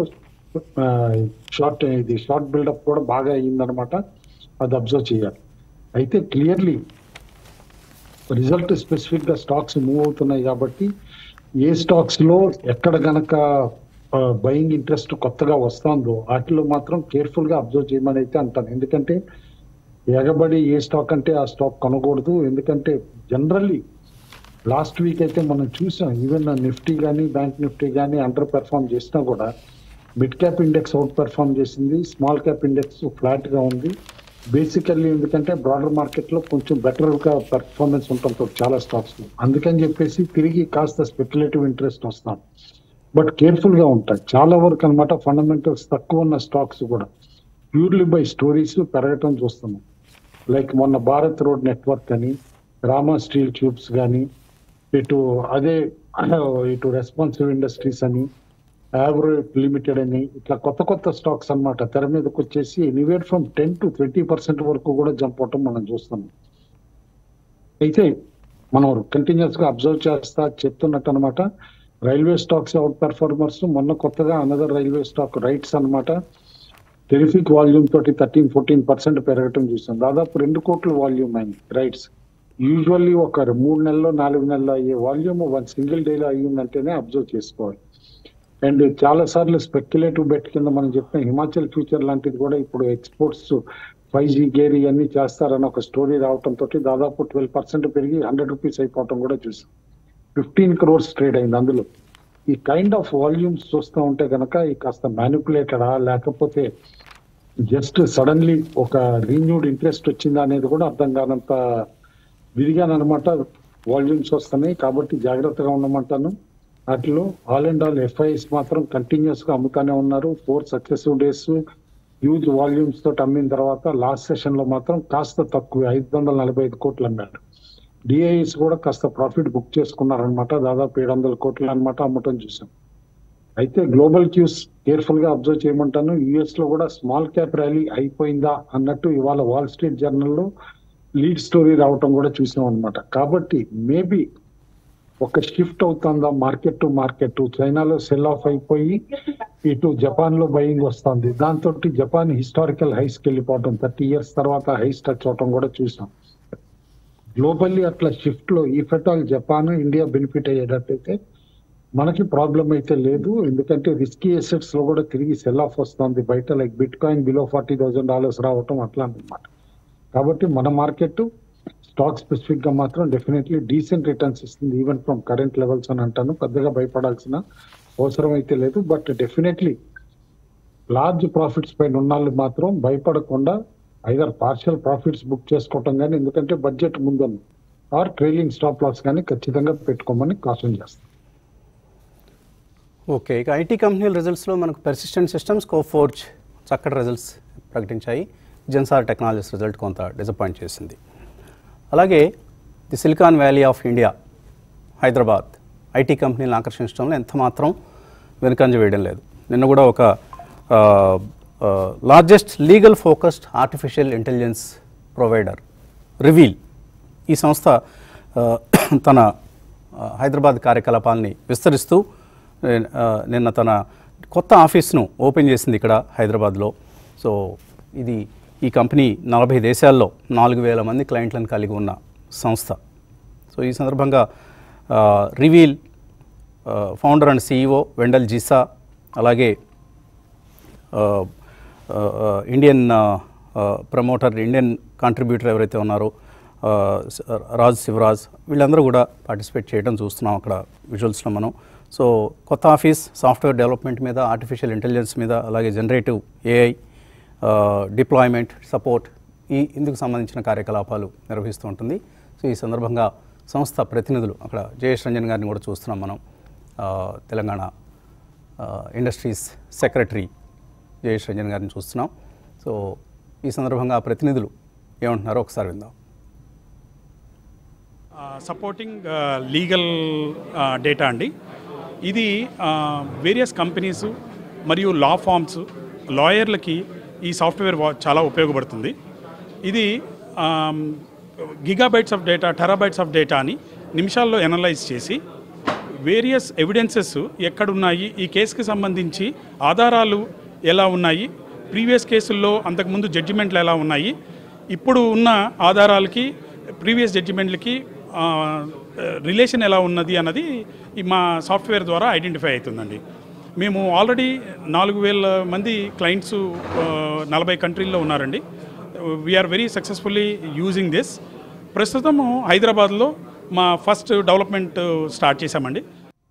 షార్ట్ బిల్డప్ కూడా బాగా అయ్యిందనమాట. అది అబ్జర్వ్ చేయాలి. అయితే క్లియర్లీ రిజల్ట్ స్పెసిఫిక్ గా స్టాక్స్ మూవ్ అవుతున్నాయి కాబట్టి ఏ స్టాక్స్ లో ఎక్కడ గనక బయింగ్ ఇంట్రెస్ట్ కొత్తగా వస్తుందో వాటిలో మాత్రం కేర్ఫుల్ గా అబ్జర్వ్ చేయమని అయితే అంటాను. ఎందుకంటే ఎగబడి ఏ స్టాక్ అంటే ఆ స్టాక్ కొనకూడదు. ఎందుకంటే జనరల్లీ లాస్ట్ వీక్ అయితే మనం చూసాం, ఈవెన్ నిఫ్టీ కానీ బ్యాంక్ నిఫ్టీ కానీ అండర్ పెర్ఫార్మ్ చేసినా కూడా mid cap index outperform చేసింది, స్మాల్ క్యాప్ ఇండెక్స్ ఫ్లాట్ గా ఉంది. బేసికల్లీ ఎందుకంటే బ్రాడర్ మార్కెట్ లో కొంచెం బెటర్ గా పెర్ఫార్మెన్స్ ఉంటుంది చాలా స్టాక్స్ లో. అందుకని చెప్పేసి తిరిగి కాస్త స్పెక్యులేటివ్ ఇంట్రెస్ట్ వస్తాం. బట్ కేర్ఫుల్ గా ఉంటాయి చాలా వరకు అనమాట. ఫండమెంటల్స్ తక్కువ ఉన్న స్టాక్స్ కూడా ప్యూర్లీ బై స్టోరీస్ పెరగటం చూస్తున్నాం. లైక్ మొన్న భారత్ రోడ్ నెట్వర్క్ అని, రామా స్టీల్ ట్యూబ్స్ కానీ, ఇటు రెస్పాన్సివ్ ఇండస్ట్రీస్ అని, యావరేజ్ లిమిటెడ్ అని ఇట్లా కొత్త కొత్త స్టాక్స్ అన్నమాట తెర మీదకి వచ్చేసి ఎనీవేర్ ఫ్రమ్ 10 to 20% వరకు కూడా జంప్ అవటం మనం చూస్తున్నాం. అయితే మనం కంటిన్యూస్ గా అబ్జర్వ్ చేస్తా చెప్తున్నట్టు అనమాట, రైల్వే స్టాక్స్ అవుట్ పెర్ఫార్మర్స్. మొన్న కొత్తగా అనదర్ రైల్వే స్టాక్ రైట్స్ అన్నమాట టెరిఫిక్ వాల్యూమ్ తోటి 13-14% పెరగటం చూసాం. దాదాపు 2 కోట్ల వాల్యూమ్ అయింది రైట్స్. యూజువల్లీ ఒక 3 నెలల్లో 4 నెలల్లో అయ్యే వాల్యూమ్ 1 సింగిల్ డేలో అయ్యిందంటేనే అబ్జర్వ్ చేసుకోవాలి. అండ్ చాలా సార్లు స్పెక్యులేటివ్ బెట్ కింద మనం చెప్పిన హిమాచల్ ఫ్యూచర్ లాంటిది కూడా ఇప్పుడు ఎక్స్పోర్ట్స్ 5G గేర్ ఇవన్నీ చేస్తారని ఒక స్టోరీ రావడంతో దాదాపు 12% పెరిగి 100 రూపీస్ అయిపోవటం కూడా చూసాం. 15 crores ట్రేడ్ అయింది అందులో. ఈ కైండ్ ఆఫ్ వాల్యూమ్స్ చూస్తూ ఉంటే కనుక ఈ కాస్త మ్యానిపులేటెడా లేకపోతే జస్ట్ సడన్లీ ఒక రీన్యూడ్ ఇంట్రెస్ట్ వచ్చిందా అనేది కూడా అర్థం కానంత విరిగానమాట వాల్యూమ్స్ వస్తున్నాయి. కాబట్టి జాగ్రత్తగా ఉండమంటాను. వాటిలో ఆల్ అండ్ ఆల్ FIs మాత్రం కంటిన్యూస్ గా అమ్ముతానే ఉన్నారు. 4 successive డేస్ హ్యూజ్ వాల్యూమ్స్ తోటి అమ్మిన తర్వాత లాస్ట్ సెషన్ లో మాత్రం కాస్త తక్కువ 545 కోట్లు అమ్మాడు. DIs కూడా కాస్త ప్రాఫిట్ బుక్ చేసుకున్నారనమాట, దాదాపు 700 కోట్లు అనమాట అమ్మటం చూసాం. అయితే గ్లోబల్ క్యూస్ కేర్ఫుల్ గా అబ్జర్వ్ చేయమంటాను. US లో కూడా స్మాల్ క్యాప్ ర్యాలీ అయిపోయిందా అన్నట్టు ఇవాళ వాల్ స్ట్రీట్ జర్నల్లో లీడ్ స్టోరీ రావటం కూడా చూసాం అనమాట. కాబట్టి మేబీ ఒక షిఫ్ట్ అవుతుందా మార్కెట్ టు మార్కెట్. చైనాలో సెల్ ఆఫ్ అయిపోయి ఇటు జపాన్ లో బయింగ్ వస్తుంది. దాంతో జపాన్ హిస్టారికల్ హైస్ కి వెళ్ళిపోవటం 30 years తర్వాత హైస్ టచ్ అవటం కూడా చూసాం. గ్లోబల్లీ అట్లా షిఫ్ట్ లో ఈ ఫెటాల్ జపాన్ ఇండియా బెనిఫిట్ అయ్యేటట్టయితే మనకి ప్రాబ్లం అయితే లేదు. ఎందుకంటే రిస్కీ అసెట్స్ లో కూడా తిరిగి సెల్ ఆఫ్ వస్తుంది బయట, లైక్ బిట్ కాయిన్ బిలో $40,000 రావటం అట్లాంటిమాట. కాబట్టి మన మార్కెట్ స్టాక్ స్పెసిఫిక్ గా మాత్రం డెఫినెట్లీ డీసెంట్ రిటర్న్స్ ఇస్తుంది ఈవెన్ ఫ్రమ్ కరెంట్ లెవెల్స్ అని అంటాను. పెద్దగా భయపడాల్సిన అవసరం అయితే లేదు. బట్ డెఫినెట్లీ లార్జ్ ప్రాఫిట్స్ పైన ఉన్నాళ్ళు మాత్రం భయపడకుండా ఐదర్ పార్షియల్ ప్రాఫిట్స్ బుక్ చేసుకోవటం కానీ, ఎందుకంటే బడ్జెట్ ముందుంది, ఆర్ ట్రైలింగ్ స్టాప్ లాస్ కానీ ఖచ్చితంగా పెట్టుకోమని కాషన్ చేస్తాం. ఓకే, ఇక ఐటీ కంపెనీల రిజల్ట్స్లో మనకు పెర్సిస్టెంట్ సిస్టమ్స్, కోఫోర్జ్ చక్కటి రిజల్ట్స్ ప్రకటించాయి. జెన్సార్ టెక్నాలజీస్ రిజల్ట్ కొంత డిసప్పాయింట్ చేసింది. అలాగే the Silicon Valley of India Hyderabad IT కంపెనీలను ఆకర్షించడంలో ఎంత మాత్రం వెనుకంజ వేయడం లేదు. నిన్న కూడా ఒక largest legal focused artificial intelligence provider Reveal ఈ సంస్థ తన హైదరాబాద్ కార్యకలాపాలని విస్తరిస్తూ నిన్న తన కొత్త ఆఫీస్ను ఓపెన్ చేసింది ఇక్కడ హైదరాబాద్లో. సో ఇది ఈ కంపెనీ 40 దేశాల్లో 4,000 మంది క్లయింట్లను కలిగి ఉన్న సంస్థ. సో ఈ సందర్భంగా Reveal founder and CEO Wendell Jisa, అలాగే ఇండియన్ ప్రమోటర్, ఇండియన్ కాంట్రిబ్యూటర్ ఎవరైతే ఉన్నారో రాజ్ శివరాజ్, వీళ్ళందరూ కూడా పార్టిసిపేట్ చేయడం చూస్తున్నాం అక్కడ విజువల్స్లో మనం. సో కొత్త ఆఫీస్ సాఫ్ట్వేర్ డెవలప్మెంట్ మీద, ఆర్టిఫిషియల్ ఇంటెలిజెన్స్ మీద, అలాగే జనరేటివ్ AI డిప్లాయ్మెంట్, సపోర్ట్ ఇందుకు సంబంధించిన కార్యకలాపాలు నిర్వహిస్తూ ఉంటుంది. సో ఈ సందర్భంగా సంస్థ ప్రతినిధులు అక్కడ జయేష్ రంజన్ గారిని కూడా చూస్తున్నాం మనం. తెలంగాణ ఇండస్ట్రీస్ సెక్రటరీ జయేష్ రంజన్ గారిని చూస్తున్నాం. సో ఈ సందర్భంగా ప్రతినిధులు ఏమంటున్నారో ఒకసారి విందాం. సపోర్టింగ్ లీగల్ డేటా అండి. ఇది వేరియస్ కంపెనీస్ మరియు లా ఫార్మ్స్, లాయర్లకి ఈ సాఫ్ట్వేర్ చాలా ఉపయోగపడుతుంది. ఇది gigabytes of data, terabytes of డేటాని నిమిషాల్లో ఎనలైజ్ చేసి వేరియస్ ఎవిడెన్సెస్ ఎక్కడున్నాయి, ఈ కేసుకి సంబంధించి ఆధారాలు ఎలా ఉన్నాయి, ప్రీవియస్ కేసుల్లో అంతకుముందు జడ్జిమెంట్లు ఎలా ఉన్నాయి, ఇప్పుడు ఉన్న ఆధారాలకి ప్రీవియస్ జడ్జిమెంట్లకి రిలేషన్ ఎలా ఉన్నది అన్నది మా సాఫ్ట్వేర్ ద్వారా ఐడెంటిఫై అవుతుందండి. మేము ఆల్రెడీ 4,000 మంది క్లయింట్స్ 40 కంట్రీల్లో ఉన్నారండి. We are very successfully using this. ప్రస్తుతం హైదరాబాద్లో మా ఫస్ట్ డెవలప్మెంట్ స్టార్ట్ చేశామండి.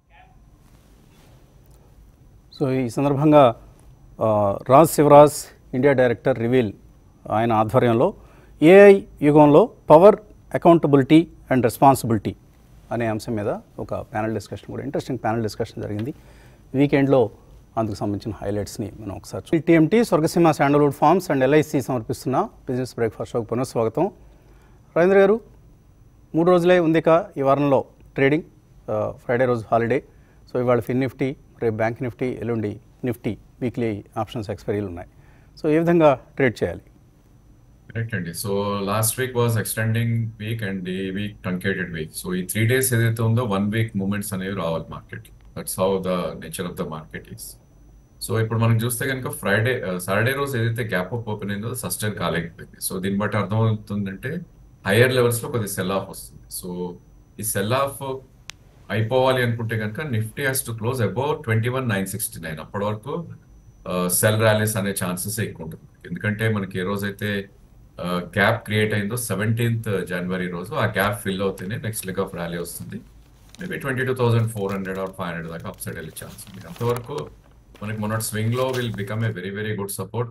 సో ఈ సందర్భంగా Raj Shivraj India director Reveal ఆయన ఆధ్వర్యంలో AI యుగంలో పవర్, అకౌంటబిలిటీ అండ్ రెస్పాన్సిబిలిటీ అనే అంశం మీద ఒక ప్యానల్ డిస్కషన్ కూడా, ఇంట్రెస్టింగ్ ప్యానల్ డిస్కషన్ జరిగింది వీకెండ్లో. అందుకు సంబంధించిన హైలైట్స్ని మనం ఒకసారి TMT Swargaseema sandalwood farms and LIC సమర్పిస్తున్న బిజినెస్ బ్రేక్ఫాస్ట్ షోకి పునఃస్వాగతం. రాజేంద్ర గారు, 3 రోజులే ఉంది ఇక ఈ వారంలో ట్రేడింగ్. ఫ్రైడే రోజు హాలిడే. సో ఇవాళ ఫిన్ నిఫ్టీ రేపు బ్యాంక్ నిఫ్టీ, ఎల్లుండి నిఫ్టీ వీక్లీ ఆప్షన్స్ ఎక్స్పైరీలు ఉన్నాయి. సో ఏ విధంగా ట్రేడ్ చేయాలి? కరెక్ట్ అండి. So last week was extending week and ఈ వీక్ ట్రంకేటెడ్ వీక్. సో ఈ 3 days ఏదైతే ఉందో 1 week మూమెంట్స్ అనేవి రావాలి market. That's how the nature of the market is. So ఇప్పుడు మనం చూస్తే కనుక సాటర్డే రోజు ఏదైతే గ్యాప్ అప్ ఓపెన్ అయిందో సస్టైన్ కాలేకపోయింది. సో దీన్ని బట్టి అర్థమవుతుందంటే హయ్యర్ లెవెల్స్ లో కొద్దిగా సెల్ ఆఫ్ వస్తుంది. సో ఈ సెల్ ఆఫ్ అయిపోవాలి అనుకుంటే కనుక Nifty has to close about 21,969. అప్పటి వరకు సెల్ ర్యాలీస్ అనే ఛాన్సెస్ ఎక్కువ ఉంటుంది. ఎందుకంటే మనకి ఏ రోజైతే గ్యాప్ క్రియేట్ అయిందో 17th January రోజు ఆ గ్యాప్ ఫిల్ అవుతేనే నెక్స్ట్ లెగ్ ఆఫ్ ర్యాలీ వస్తుంది. మేబీ 22,400 or 500 దాకా అప్ సైడ్ వెళ్ళే ఛాన్స్ ఉంది. అంతవరకు మనకి మొన్నటి స్వింగ్ లో will become a very very good support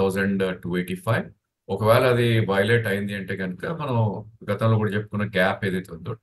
21,285. ఒకవేళ అది వైలేట్ అయింది అంటే కనుక మనం గతంలో కూడా చెప్పుకున్న గ్యాప్ ఏదైతే ఉందో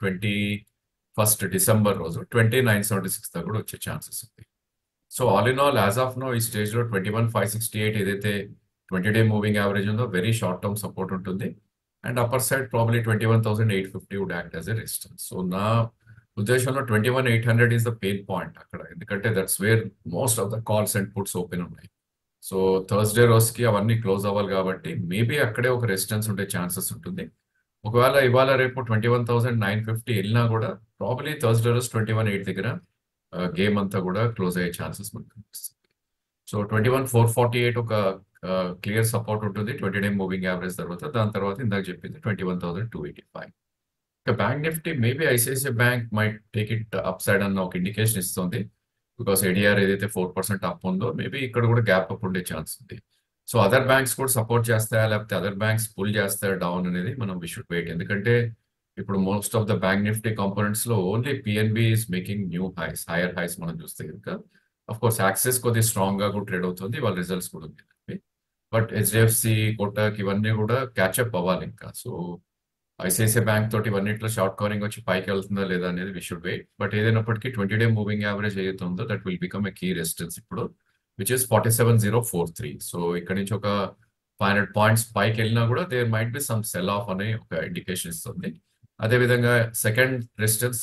21st December రోజు 2976 దాకా కూడా వచ్చే ఛాన్సెస్ ఉంది. So all in all as of now ఈ స్టేజ్ లో 21,568 ఏదైతే 20-day మూవింగ్ యావరేజ్ ఉందో వెరీ షార్ట్ టర్మ్ సపోర్ట్ ఉంటుంది. And upper side probably 21,850 would act as a resistance. So నా ఉద్దేశంలో 21,800 ఈస్ ద పెయిన్ పాయింట్ అక్కడ. ఎందుకంటే that's where most of the calls and puts open ఉన్నాయి. So Thursday రోజుకి అవన్నీ close అవ్వాలి కాబట్టి మేబీ అక్కడే ఒక రెసిస్టెన్స్ ఉండే ఛాన్సెస్ ఉంటుంది. ఒకవేళ ఇవాళ రేపు 21,950 వెళ్ళినా కూడా ప్రాబ్లీ థర్స్డే రోజు 21,800 దగ్గర గేమ్ అంతా కూడా క్లోజ్ అయ్యే ఛాన్సెస్ మనకు కనిపిస్తుంది. సో 21,448 ఒక క్లియర్ సపోర్ట్ ఉంటుంది 20-day మూవింగ్ యావరేజ్ తర్వాత. దాని తర్వాత ఇందాక చెప్పింది 21,285. ఇక bank Nifty maybe ICICI bank might take it up side అన్న ఒక ఇండికేషన్ ఇస్తుంది. బికాస్ ఏడిఆర్ ఏదైతే 4% అప్ ఉందో మేబీ ఇక్కడ కూడా గ్యాప్ అప్ ఉండే ఛాన్స్ ఉంది. సో అదర్ బ్యాంక్స్ కూడా సపోర్ట్ చేస్తాయా లేకపోతే అదర్ బ్యాంక్స్ పుల్ చేస్తాయా డౌన్ అనేది మనం వి షుడ్ వెయిట్. ఎందుకంటే ఇప్పుడు most of the bank Nifty components లో only PNB is making new highs, higher highs మనం చూస్తే కనుక. అఫ్ కోర్స్ యాక్సెస్ కొద్దిగా స్ట్రాంగ్ గా కూడా ట్రేడ్ అవుతుంది, వాళ్ళ రిజల్ట్స్ కూడా ఉంది. బట్ హెచ్డిఎఫ్సి, కోటక్ ఇవన్నీ కూడా క్యాచ్అప్ అవ్వాలి ఇంకా. సో ఐసిఐసిఐ బ్యాంక్ తోటి ఇవన్నిట్లో షార్ట్ కవరింగ్ వచ్చి పైకి వెళ్తుందా లేదా అనేది వి షుడ్ వెయిట్. బట్ ఏదైనప్పటికీ 20-day మూవింగ్ యావరేజ్ ఏదైతే ఉందో that will become a key resistance ఇప్పుడు, విచ్ ఇస్ 47,043. సో ఇక్కడ నుంచి ఒక 500 points పైకి వెళ్ళినా కూడా there might be some sell off అనే ఒక ఇండికేషన్ ఇస్తుంది. అదేవిధంగా సెకండ్ రెసిస్టెన్స్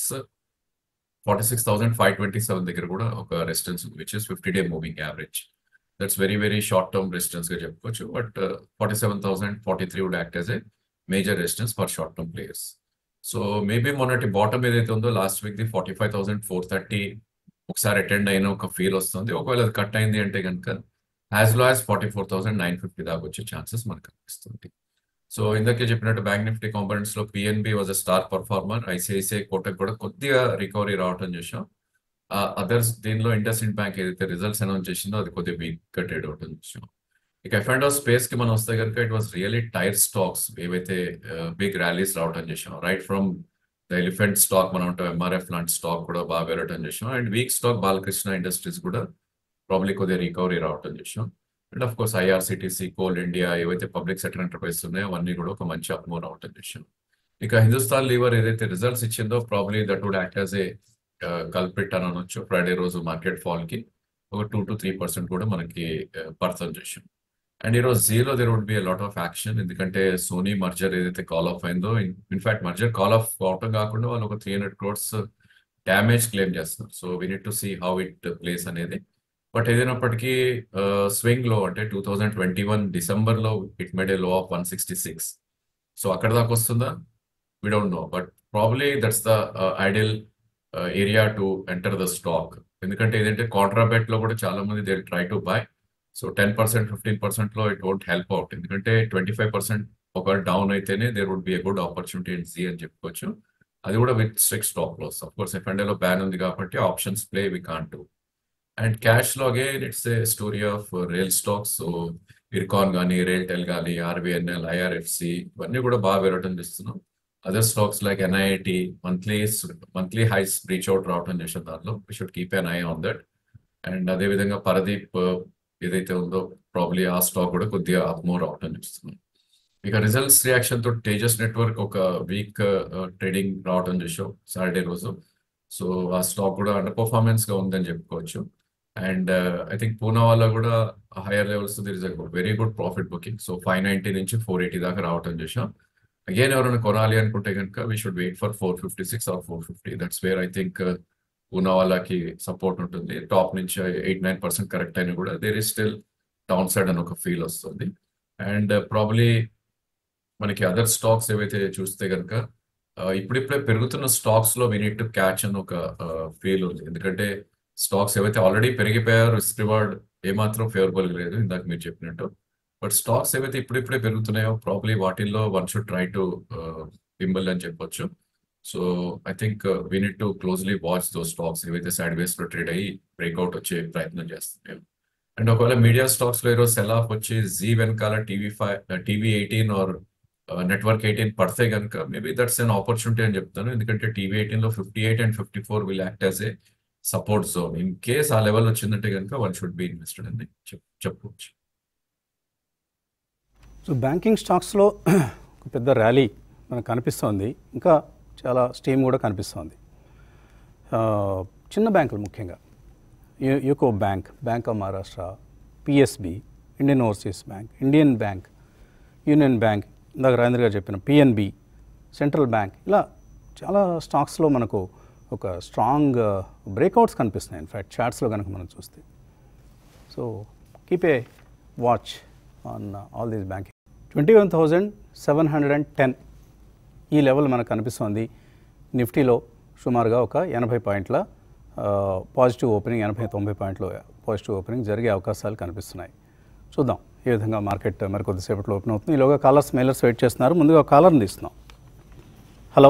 46,527 దగ్గర కూడా ఒక రెసిస్టెన్స్ ఉంది, which is 50-day moving average. That's very very short term resistance గా చెప్పుకోవచ్చు. But 47,043 would act as a major resistance for short term players. So maybe మొన్నటి బాటమ్ ఏదైతే ఉందో లాస్ట్ వీక్ ది 45,430 ఒకసారి అటెండ్ అయిన ఒక ఫీల్ వస్తుంది. ఒకవేళ అది కట్ అయింది అంటే కనుక యాజ్ లో యాజ్ 44,950 దాకా వచ్చే ఛాన్సెస్ మనకు కనిపిస్తుంది. సో ఇందాకే చెప్పినట్టు బ్యాంక్ నిఫ్టీ కాంపోనెంట్స్ లో PNB was a star performer. ICICI, Kotak కూడా కొద్దిగా రికవరీ రావటం చూసాం. అదర్స్ దీనిలో ఇండస్ఇండ్ బ్యాంక్ ఏదైతే రిజల్ట్స్ అనౌన్స్ చేసిందో అది కొద్దిగా వీక్ గా ట్రేడ్ అవటం చూసాం. ఇక ఎఫ్&ఓ స్పేస్ కి మనం వస్తే కనుక it was really tier stocks ఏవైతే బిగ్ ర్యాలీస్ రావటం చేసాం. Right from the elephant stock మనం ఎంఆర్ఎఫ్ లాంటి స్టాక్ కూడా బాగా వెళ్ళటం చేసాం. And weak stock Balakrishna industries కూడా ప్రాబ్లీ కొద్దిగా రికవరీ రావటం చేసాం. And of course IRCTC, Coal India ఏవైతే పబ్లిక్ సెక్టర్ ఎంటర్ప్రైజెస్ ఉన్నాయో అవన్నీ కూడా ఒక మంచి అప్మూవ్ రావటం చేసాం. ఇక హిందుస్థాన్ లీవర్ ఏదైతే రిజల్ట్స్ ఇచ్చిందో probably that would act as a culprit అని అనొచ్చు. ఫ్రైడే రోజు మార్కెట్ ఫాల్ కి ఒక 2 to 3% కూడా మనకి పర్సన్ చేసాం. అండ్ ఈరోజు జీలో there would be lot of action. ఎందుకంటే సోనీ మర్జర్ ఏదైతే కాల్ ఆఫ్ అయిందో, ఇన్ఫాక్ట్ మర్జర్ కాల్ ఆఫ్ అవటం కాకుండా వాళ్ళు ఒక 300 crores డ్యామేజ్ క్లెయిమ్ చేస్తున్నారు. So we need to see how it plays అనేది. బట్ ఏదైనప్పటికీ స్వింగ్ లో అంటే 2021 December లో ఇట్ మేడ్ ఏ లో ఆఫ్ 166. సో అక్కడ దాకా వస్తుందా we don't know. But probably that's the ideal area to enter the stock. ఎందుకంటే ఏదంటే కాంట్రాబెట్ లో కూడా చాలా మంది they try to buy. So 10%, 15% లో ఇట్ వోంట్ హెల్ప్ అవుట్. ఎందుకంటే 25% ఒక డౌన్ అయితేనే there would be a good opportunity in Zee అని చెప్పుకోవచ్చు. అది కూడా with strict stop loss. Of course ఎఫ్&ఓలో బ్యాన్ ఉంది కాబట్టి options play we can't do. And cash లో again it's a story of real stocks. So IRCON కానీ, RailTel కానీ, ఆర్బిఎన్ఎల్, ఐఆర్ఎఫ్సి ఇవన్నీ కూడా బాగా పెరగటం చేస్తున్నాం. Other stocks like NIIT monthly highs reach out రావటం చేసిన దానిలో we should keep an eye on that. And అదేవిధంగా పరదీప్ ఏదైతే ఉందో ప్రాబ్లీ ఆ స్టాక్ కూడా కొద్దిగా అప్మూవ్ రావటం చూస్తున్నాం. ఇక రిజల్ట్స్ రియాక్షన్ తో తేజస్ నెట్వర్క్ ఒక వీక్ ట్రేడింగ్ రావటం చూసాం సాటర్డే రోజు. సో ఆ స్టాక్ కూడా అండర్ పర్ఫార్మెన్స్ గా ఉందని చెప్పుకోవచ్చు. అండ్ ఐ థింక్ పూనా వాళ్ళ కూడా higher levels there is very good profit booking. So 590 నుంచి 480 దాకా రావటం చూసాం. అగైన్ ఎవరైనా కొనాలి అనుకుంటే కనుక we should wait for 456 or 450. That's where I think పూనావాలాకి సపోర్ట్ ఉంటుంది. టాప్ నుంచి 8-9% కరెక్ట్ అయినా కూడా there is still down side అని ఒక ఫీల్ వస్తుంది. అండ్ ప్రాబ్లీ మనకి అదర్ స్టాక్స్ ఏవైతే చూస్తే కనుక ఇప్పుడిప్పుడే పెరుగుతున్న స్టాక్స్ లో వీ నీడ్ టు క్యాచ్ అని ఒక ఫీల్ ఉంది. ఎందుకంటే స్టాక్స్ ఏవైతే ఆల్రెడీ పెరిగిపోయారో రిస్క్ రివార్డ్ ఏమాత్రం ఫేవరబుల్ లేదు ఇందాక మీరు చెప్పినట్టు. బట్ స్టాక్స్ ఏవైతే ఇప్పుడిప్పుడే పెరుగుతున్నాయో ప్రాబ్లీ వాటిల్లో వన్ షుడ్ ట్రై టు పింబల్ అని చెప్పొచ్చు. So I think we need to closely watch those stocks ఏవైతే సైడ్ వేస్ లో ట్రేడ్ అయ్యి బ్రేక్అవుట్ వచ్చే ప్రయత్నం చేస్తున్నాయి. అండ్ ఒకవేళ మీడియా స్టాక్స్ లో ఈరోజు సెల్ ఆఫ్ వచ్చి జీ వెనకాల టీవీ18 ఆర్ నెట్వర్క్ 18 పడితే కనుక మేబీ దట్స్ అన్ ఆపర్చునిటీ అని చెప్తాను. ఎందుకంటే టీవీ18 లో 58 and 54 will act as a support zone. In case ఆ లెవెల్ వచ్చిందంటే కనుక వన్ షుడ్ బి ఇన్వెస్టెడ్ అని చెప్పవచ్చు. సో బ్యాంకింగ్ స్టాక్స్లో ఒక పెద్ద ర్యాలీ మనకు కనిపిస్తోంది, ఇంకా చాలా స్టీమ్ కూడా కనిపిస్తోంది. చిన్న బ్యాంకులు ముఖ్యంగా UCO bank, bank of Maharashtra, PSB, Indian overseas bank, Indian bank, union bank, ఇందాక రాజేంద్ర గారు చెప్పిన పిఎన్బి, సెంట్రల్ బ్యాంక్, ఇలా చాలా స్టాక్స్లో మనకు ఒక స్ట్రాంగ్ బ్రేక్అవుట్స్ కనిపిస్తున్నాయి. ఇన్ఫ్యాక్ట్ చార్ట్స్లో కనుక మనం చూస్తే. So keep a watch on all these banking. 21,710 ఈ లెవెల్ మనకు కనిపిస్తోంది. నిఫ్టీలో సుమారుగా ఒక 80 పాయింట్ల పాజిటివ్ ఓపెనింగ్, 80-90 పాయింట్లు పాజిటివ్ ఓపెనింగ్ జరిగే అవకాశాలు కనిపిస్తున్నాయి. చూద్దాం ఏ విధంగా మార్కెట్ మరి కొద్దిసేపట్లో ఓపెన్ అవుతుంది. ఈలోగా కాలర్స్ మెయిలర్స్ వెయిట్ చేస్తున్నారు. ముందుగా కాలర్ని తీస్తున్నాం. హలో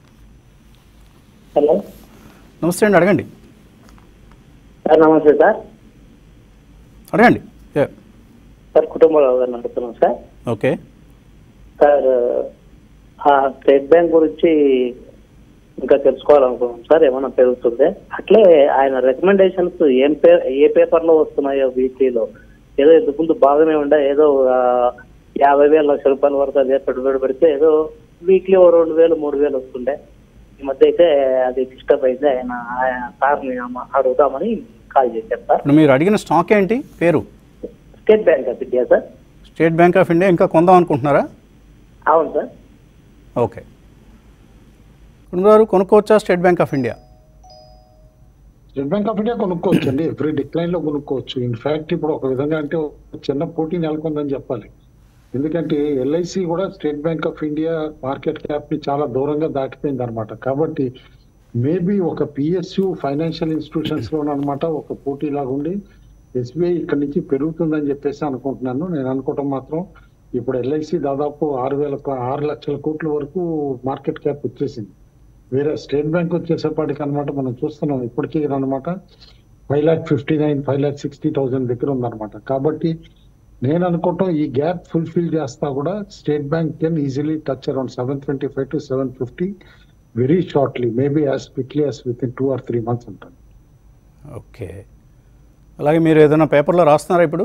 హలో, నమస్తే అండి, అడగండి. సార్ నమస్తే సార్. అడగండి. సార్ కుటుంబంలో నడుపుతున్నాం సార్. ఓకే సార్, ఆ స్టేట్ బ్యాంక్ గురించి ఇంకా తెలుసుకోవాలనుకున్నాం సార్. ఏమైనా పెరుగుతుంది? అట్లే ఆయన రికమెండేషన్స్ ఏ పేపర్లో వస్తున్నాయో వీక్లీలో. ఏదో ఇంతకు ముందు బాగానే ఉండే, ఏదో 50,000 లక్షల రూపాయల వరకు అదే పెట్టుబడి పెడితే ఏదో వీక్లీ 2,000-3,000 వస్తుండే. ఈ మధ్య అయితే అది డిస్టర్బ్ అయింది. ఆయన సార్ని అడుగుదామని కాల్ చేశారు సార్. మీరు అడిగిన స్టాక్ ఏంటి పేరు? State Bank of India sir. State Bank of India. ఇంకా కొందాం అనుకుంటున్నారా? అవును సార్. ఓకే, గారు కొనుక్కోవచ్చా State Bank of India? State Bank of India కొనుక్కోవచ్చు అండి, ఎవ్రీ డిక్లైన్ లో కొనుక్కోవచ్చు. ఇన్ఫాక్ట్ ఇప్పుడు ఒక విధంగా అంటే చిన్న పోటీ నెలకొందని చెప్పాలి. ఎందుకంటే ఎల్ఐసి కూడా State Bank of India market cap ని చాలా దూరంగా దాటిపోయింది అనమాట. కాబట్టి మేబీ ఒక పిఎస్యు ఫైనాన్షియల్ ఇన్స్టిట్యూషన్స్ లోనమాట ఒక పోటీ లాగా ఉండి ఎస్బీఐ ఇక్కడ నుంచి పెరుగుతుందని చెప్పేసి అనుకుంటున్నాను. నేను అనుకోవటం మాత్రం ఇప్పుడు ఎల్ఐసి దాదాపు 6 లక్షల కోట్ల వరకు మార్కెట్ క్యాప్ వచ్చేసింది. వేరే స్టేట్ బ్యాంక్ వచ్చేసేపాటికి అనమాట మనం చూస్తున్నాం ఇప్పటికీ అనమాట 5,59,000 5,60,000 దగ్గర ఉందన్నమాట. కాబట్టి నేను అనుకోవటం ఈ గ్యాప్ ఫుల్ఫిల్ చేస్తా కూడా State Bank can easily touch around 725 to 750 very shortly, maybe as quickly as within 2 or 3 months ఉంటుంది. ఓకే, అలాగే మీరు ఏదైనా పేపర్లో రాస్తున్నారా ఇప్పుడు?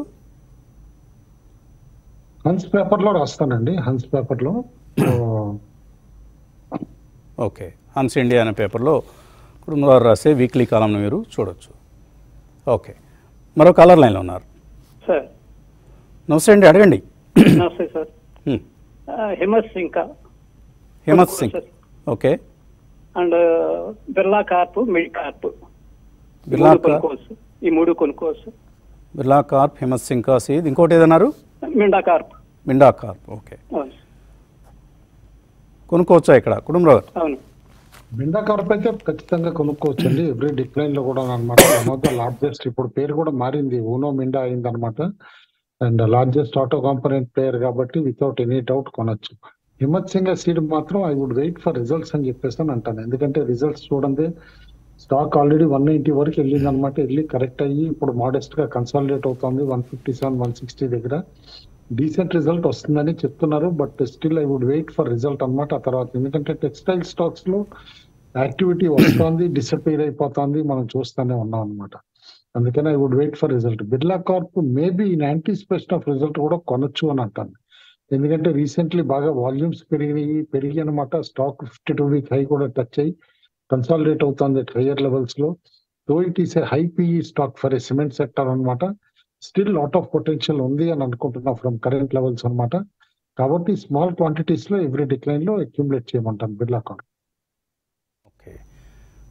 హన్స్ పేపర్లో రాస్తానండి, హన్స్ పేపర్లో. ఓకే, హన్స్ ఇండియా అనే పేపర్లో కుటుంబారు రాసే వీక్లీ కాలంను మీరు చూడొచ్చు. ఓకే, మరో కాలర్ లైన్లో ఉన్నారు. సార్ నమస్తే అండి, అడగండి. నమస్తే sir. Himmat Singh. Himmat Singh. Okay. And Birla corp, mid corp, Birla corp, ఈ మూడు కొనుక్కోవచ్చు. బిర్లా కార్ప్, హిమత్ సింగ్ కాసీద్, ఇంకోటి ఏదన్నారు? Minda corp. Minda corp. Okay, కొనుక్కోవచ్చా ఇక్కడ కుటుంబరావు? అవును, మిండా కార్ప్ అయితే ఖచ్చితంగా కొనుక్కోవచ్చు అండి, ఎవ్రీ డిక్లైన్ లో కూడా అనమాట. వన్ ఆఫ్ ద లార్జెస్ట్, ఇప్పుడు పేరు కూడా మారింది, ఊనో మిండా అయింది అనమాట. And largest auto component player కాబట్టి వితౌట్ ఎనీ డౌట్ కొనొచ్చు. హిమత్ సింగ్ సీడ్ మాత్రం I would wait for results అని చెప్పేసి అని అంటాను. ఎందుకంటే రిజల్ట్స్ చూడండి, స్టాక్ ఆల్రెడీ 190 వరకు వెళ్ళింది అనమాట. వెళ్ళి కరెక్ట్ అయ్యి ఇప్పుడు మోడెస్ట్ గా కన్సాలిడేట్ అవుతుంది 157, 160 దగ్గర. డీసెంట్ రిజల్ట్ వస్తుందని చెప్తున్నారు, but still I would wait for result అనమాట. ఆ తర్వాత ఎందుకంటే టెక్స్టైల్ స్టాక్స్ లో యాక్టివిటీ వస్తుంది, డిసపేర్ అయిపోతుంది, మనం చూస్తూనే ఉన్నాం అనమాట. అందుకని I would wait for result. Birla corp maybe in anticipation of result కూడా కొనొచ్చు అని అంటాను. ఎందుకంటే రీసెంట్లీ బాగా వాల్యూమ్స్ పెరిగి అనమాట. స్టాక్ 52-week హై కూడా టచ్ అయ్యి కన్సాలిడేట్ అవుతుంది అట్ హయ్యర్ లెవెల్స్ లో. So it is a high PE stock for a cement sector అనమాట. స్టిల్ లాట్ ఆఫ్ పొటెన్షియల్ ఉంది అని అనుకుంటున్నా ఫ్రమ్ కరెంట్ లెవెల్స్ అనమాట. కాబట్టి స్మాల్ క్వాంటిటీస్ లో ఎవ్రీ డిక్లైన్ లో అక్యుములేట్ చేయమంటాను బిర్లా కార్ప్. ఓకే,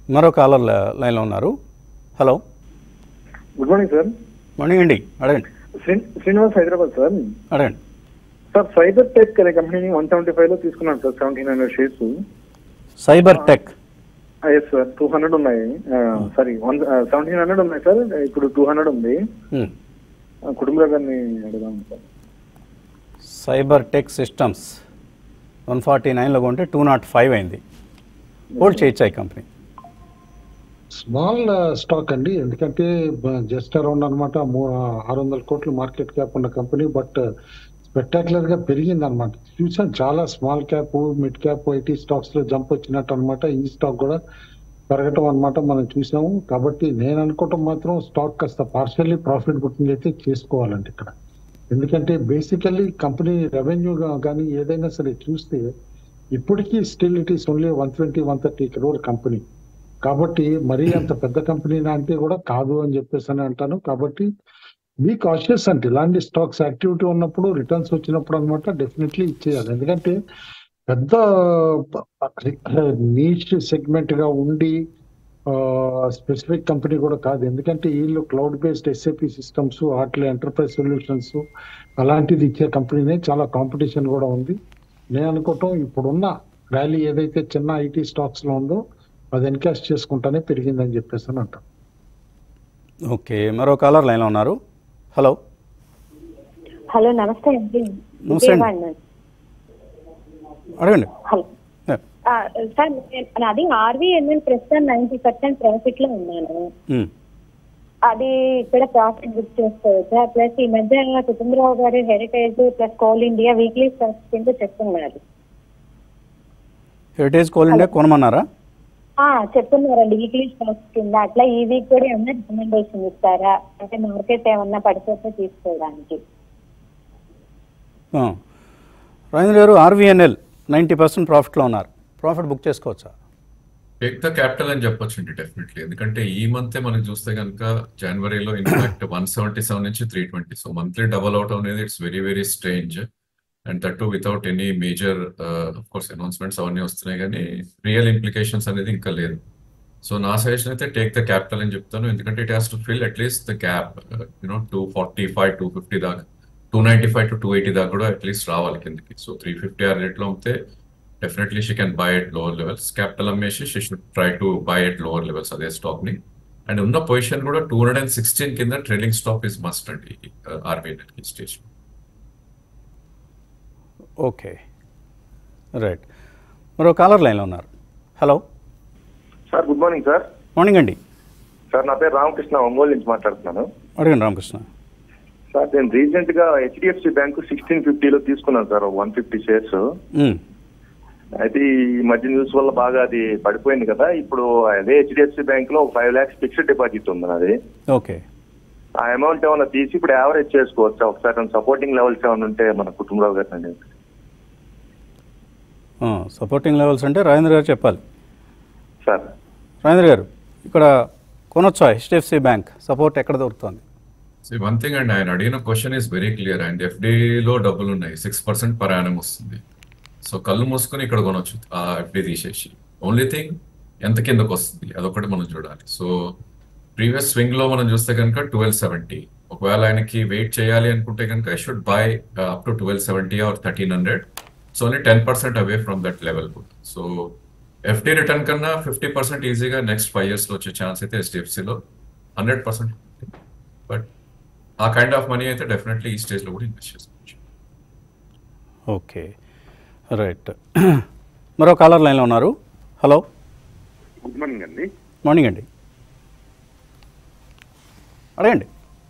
మరో కాలర్ లైన్లో ఉన్నారు. Hello, good morning sir. Morning అండి, అడగండి. శ్రీనివాస్, హైదరాబాద్ సార్. అడగండి సార్, సైబర్ టెక్ అనే కంపెనీని 175 లో తీసుకున్నాను సార్, 1700 షేర్స్. సైబర్ టెక్ ఎస్ సార్, 200 ఉన్నాయి. సారీ, 1700 ఉన్నాయి సార్, ఇప్పుడు 200 ఉంది. కుటుంబరావు గారిని అడుగుదాం సార్. సైబర్ టెక్ సిస్టమ్స్ 149లో కొంటే 205 అయింది. హోల్డ్ చేయొచ్చా ఈ కంపెనీ? స్మాల్ స్టాక్ అండి, ఎందుకంటే జస్ట్ అరౌండ్ అనమాట 600 కోట్ల మార్కెట్ క్యాప్ ఉన్న కంపెనీ, బట్ స్పెక్టాక్యులర్ గా పెరిగింది అనమాట. చూసాం చాలా small cap, mid cap, IT stocks లో జంప్ వచ్చినట్టు అనమాట. ఈ స్టాక్ కూడా పెరగటం అనమాట మనం చూసాము. కాబట్టి నేను అనుకోవటం మాత్రం స్టాక్ కాస్త పార్షియల్లీ ప్రాఫిట్ బుకింగ్ అయితే చేసుకోవాలండి ఇక్కడ. ఎందుకంటే బేసికల్లీ కంపెనీ రెవెన్యూ కానీ ఏదైనా సరే చూస్తే ఇప్పటికీ still it is only 120-130 crore company. కాబట్టి మరీ అంత పెద్ద కంపెనీ అంటే కూడా కాదు అని చెప్పేసి అని అంటాను. కాబట్టి బీ కాషియస్ అంటే ఇలాంటి స్టాక్స్ యాక్టివిటీ ఉన్నప్పుడు, రిటర్న్స్ వచ్చినప్పుడు అనమాట డెఫినెట్లీ ఇచ్చేయాలి. ఎందుకంటే పెద్ద నీష్ సెగ్మెంట్ గా ఉండి స్పెసిఫిక్ కంపెనీ కూడా కాదు. ఎందుకంటే వీళ్ళు క్లౌడ్ బేస్డ్ SAP సిస్టమ్స్, వాటిలో ఎంటర్ప్రైజ్ సొల్యూషన్స్ అలాంటిది ఇచ్చే కంపెనీనే. చాలా కాంపిటీషన్ కూడా ఉంది. నేను అనుకోవటం ఇప్పుడున్న ర్యాలీ ఏదైతే చిన్న ఐటీ స్టాక్స్ లో ఉందో అది ఎన్కాష్ చేసుకుంటానే పెరిగిందని చెప్పేసి అని అంటాం. ఓకే, మరో కాలర్ లైన్లో ఉన్నారు. హలో. హలో, నమస్తే అండి. నమస్తే అండి, అడగండి. హలో సార్, నాది RVNL ప్రస్తుతం 90% ప్రాఫిట్ లో ఉన్నాను. అది ఇక్కడ ప్రాఫిట్ బుక్ చేసుకోవచ్చా? ప్లస్ ఈ మధ్య కుటుంబరావు గారు heritage plus coal India weekly stocks కింద చెప్తున్నారు. హెరిటేజ్ కోల్ ఇండియా కొనమన్నారా? చెప్తున్నారండి వీక్లీ స్టాక్స్ కింద. అట్లా ఈ వీక్ కూడా ఏమన్నా రికమెండేషన్ ఇస్తారా? అంటే మార్కెట్ ఏమన్నా పడిపోతే తీసుకోవడానికి. రాజేంద్ర గారు, RVNL 90% ప్రాఫిట్లో ఉన్నారు, ప్రాఫిట్ బుక్ చేసుకోవచ్చా? టేక్ ద క్యాపిటల్ అని చెప్పొచ్చు డెఫినెట్లీ. ఎందుకంటే ఈ మంతే మనకి చూస్తే కనుక జనవరిలో ఇన్ఫాక్ట్ 177 నుంచి 320. సో మంత్లీ డబల్ అవుట్ అనేది it's very very strange. And that too without any major course announcements అవన్నీ వస్తున్నాయి, కానీ రియల్ ఇంప్లికేషన్స్ అనేది ఇంకా లేదు. సో నా సజెషన్ అయితే టేక్ ద క్యాపిటల్ అని చెప్తాను. ఎందుకంటే it has to fill at least the gap 245, 250 దాకా, 295 to 280 దాకా కూడా అట్లీస్ట్ రావాలి కిందకి. సో 350 ఆ రేట్లో అమ్మితే definitely she can buy at lower levels. Capital అమ్మేసి she should try to buy at lower levels అదే స్టాక్ ని. అండ్ ఉన్న పొజిషన్ కూడా 216 కింద ట్రైలింగ్ స్టాప్ ఇస్ మస్ట్ అండి RVNL కి స్టేజ్. Okay, right. మరో కాలర్ లైన్లో ఉన్నారు. Hello sir, good morning sir. Morning అండి. సార్, నా పేరు రామకృష్ణ, ఒంగోలు నుంచి మాట్లాడుతున్నాను. అడగండి రామకృష్ణ. సార్, నేను రీసెంట్ గా HDFC బ్యాంకు 1650లో తీసుకున్నాను సార్, 150 షేర్స్. అయితే ఈ మధ్య న్యూస్ వల్ల బాగా అది పడిపోయింది కదా. ఇప్పుడు అదే HDFC బ్యాంక్ లో 5 lakhs ఫిక్స్డ్ డిపాజిట్ ఉంది నాది. ఓకే, ఆ అమౌంట్ ఏమైనా తీసి ఇప్పుడు యావరేజ్ చేసుకోవచ్చా? ఒకసారి సపోర్టింగ్ లెవెల్స్ ఏమైనా ఉంటే మన కుటుంబరావు గారు అండి. సపోర్టింగ్ లెవెల్స్ అంటే రాజేంద్ర గారు చెప్పాలి. సార్, రాజేంద్ర గారు, ఇక్కడ కొనొచ్చా HDFC బ్యాంక్? సపోర్ట్ ఎక్కడ దొరుకుతుంది? వన్ థింగ్ అండి, ఆయన అడిగిన question is very clear. And FDలో డబ్బులు ఉన్నాయి, 6% పర్ యానం వస్తుంది. సో కళ్ళు మూసుకొని ఇక్కడ కొనొచ్చు ఆ FD తీసేసి. ఓన్లీ థింగ్ ఎంత కిందకు వస్తుంది అదొకటి మనం చూడాలి. సో ప్రీవియస్ స్వింగ్ లో మనం చూస్తే కనుక 1270. ఒకవేళ ఆయనకి వెయిట్ చేయాలి అనుకుంటే కనుక I should buy up to 1270 or 1300. So only 10% away from that level. So FD return కన్నా 50% ఈజీగా నెక్స్ట్ 5 years లో వచ్చే ఛాన్స్ అయితే HDFCలో 100%. బట్ ఆ కైండ్ ఆఫ్ మనీ అయితే డెఫినెట్లీ ఈ స్టేజ్లో కూడా ఇన్వెస్ట్ చేసుకోవచ్చు. Okay, right. మరో కాలర్ లైన్లో ఉన్నారు. హలో, గుడ్ మార్నింగ్ అండి. మార్నింగ్ అండి, అడగండి.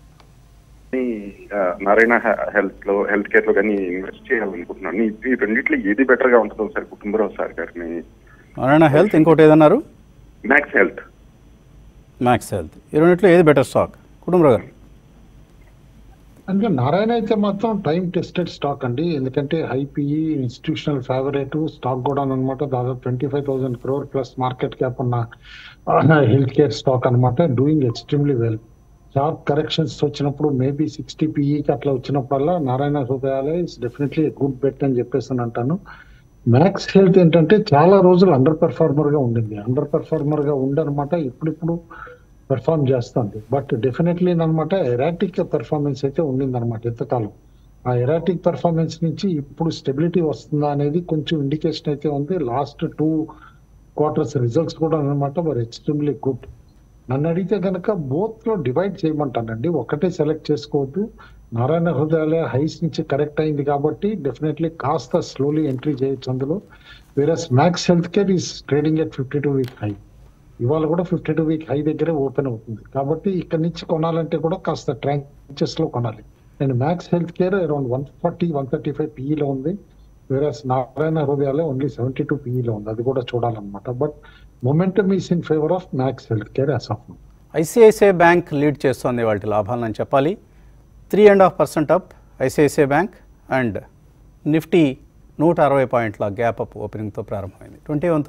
నారాయణ హెల్త్ కేర్ లో కానీ ఇన్వెస్ట్ చేయాలనుకుంటున్నాను. ఈ రెండిట్లో ఏది బెటర్ గా ఉంటుందో సార్ కుటుంబరావు సార్ గారిని. నారాయణ హెల్త్, ఇంకోటి ఏదన్నారు? Max health. మ్యాక్స్ హెల్త్, ఈ రెండిట్లో ఏది బెటర్ స్టాక్ కుటుంబరావు గారు? అంటే నారాయణ అయితే మాత్రం టైం టెస్టెడ్ స్టాక్ అండి. ఎందుకంటే హైపీఈ, ఇన్స్టిట్యూషనల్ ఫేవరేట్ స్టాక్ కూడా అనమాట. దాదాపు 25,000 crore ప్లస్ మార్కెట్ క్యాప్ ఉన్న హెల్త్ కేర్ స్టాక్ అనమాట. Doing extremely well. Sharp corrections వచ్చినప్పుడు మేబీ 60 PEకి అట్లా వచ్చినప్పుడల్లా Narayana Hrudayalaya is definitely good bet అని చెప్పేసి అంటాను. మ్యాక్స్ హెల్త్ ఏంటంటే చాలా రోజులు అండర్ పెర్ఫార్మర్ గా ఉండింది. అండర్ పెర్ఫార్మర్ గా ఉండనమాట, ఇప్పుడు పెర్ఫార్మ్ చేస్తుంది. బట్ డెఫినెట్లీ అనమాట ఎరాటిక్ పెర్ఫార్మెన్స్ అయితే ఉండింది అనమాట ఇంతకాలం. ఆ ఎరాటిక్ పెర్ఫార్మెన్స్ నుంచి ఇప్పుడు స్టెబిలిటీ వస్తుందా అనేది కొంచెం ఇండికేషన్ అయితే ఉంది. లాస్ట్ 2 quarters రిజల్ట్స్ కూడా అనమాట మరి ఎక్స్ట్రీమ్లీ గుడ్. నన్ను అడిగితే కనుక బోత్ లో డివైడ్ చేయమంటానండి, ఒకటే సెలెక్ట్ చేసుకోవద్దు. నారాయణ హృదయాలయ హైస్ నుంచి కరెక్ట్ అయింది కాబట్టి డెఫినెట్లీ కాస్త స్లోలీ ఎంట్రీ చేయొచ్చు అందులో. Whereas max health care is trading at 52-week high. ఇవాళ కూడా 52-week హై దగ్గరే ఓపెన్ అవుతుంది కాబట్టి ఇక్కడ నుంచి కొనాలంటే కూడా కాస్త ట్రాంచెస్ లో కొనాలి. And max health care around 140-135 PE లో ఉంది. Whereas Narayana Hrudayalaya only 72 PE లో ఉంది. అది కూడా చూడాలన్నమాట. But momentum is in favour of max health care as of now. ICICI bank lead చేస్తోంది వాటి లాభాలని చెప్పాలి. 3.5% up ICICI bank. And Nifty 160 పాయింట్ల గ్యాప్ అప్ ఓపెనింగ్తో ప్రారంభమైంది.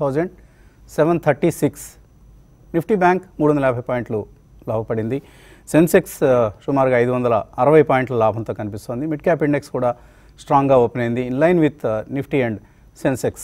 21,736. నిఫ్టీ బ్యాంక్ 350 పాయింట్లు లాభపడింది. సెన్సెక్స్ సుమారుగా 560 పాయింట్ల లాభంతో కనిపిస్తోంది. మిడ్ క్యాప్ ఇండెక్స్ కూడా స్ట్రాంగ్గా ఓపెన్ అయింది. In line with Nifty and Sensex.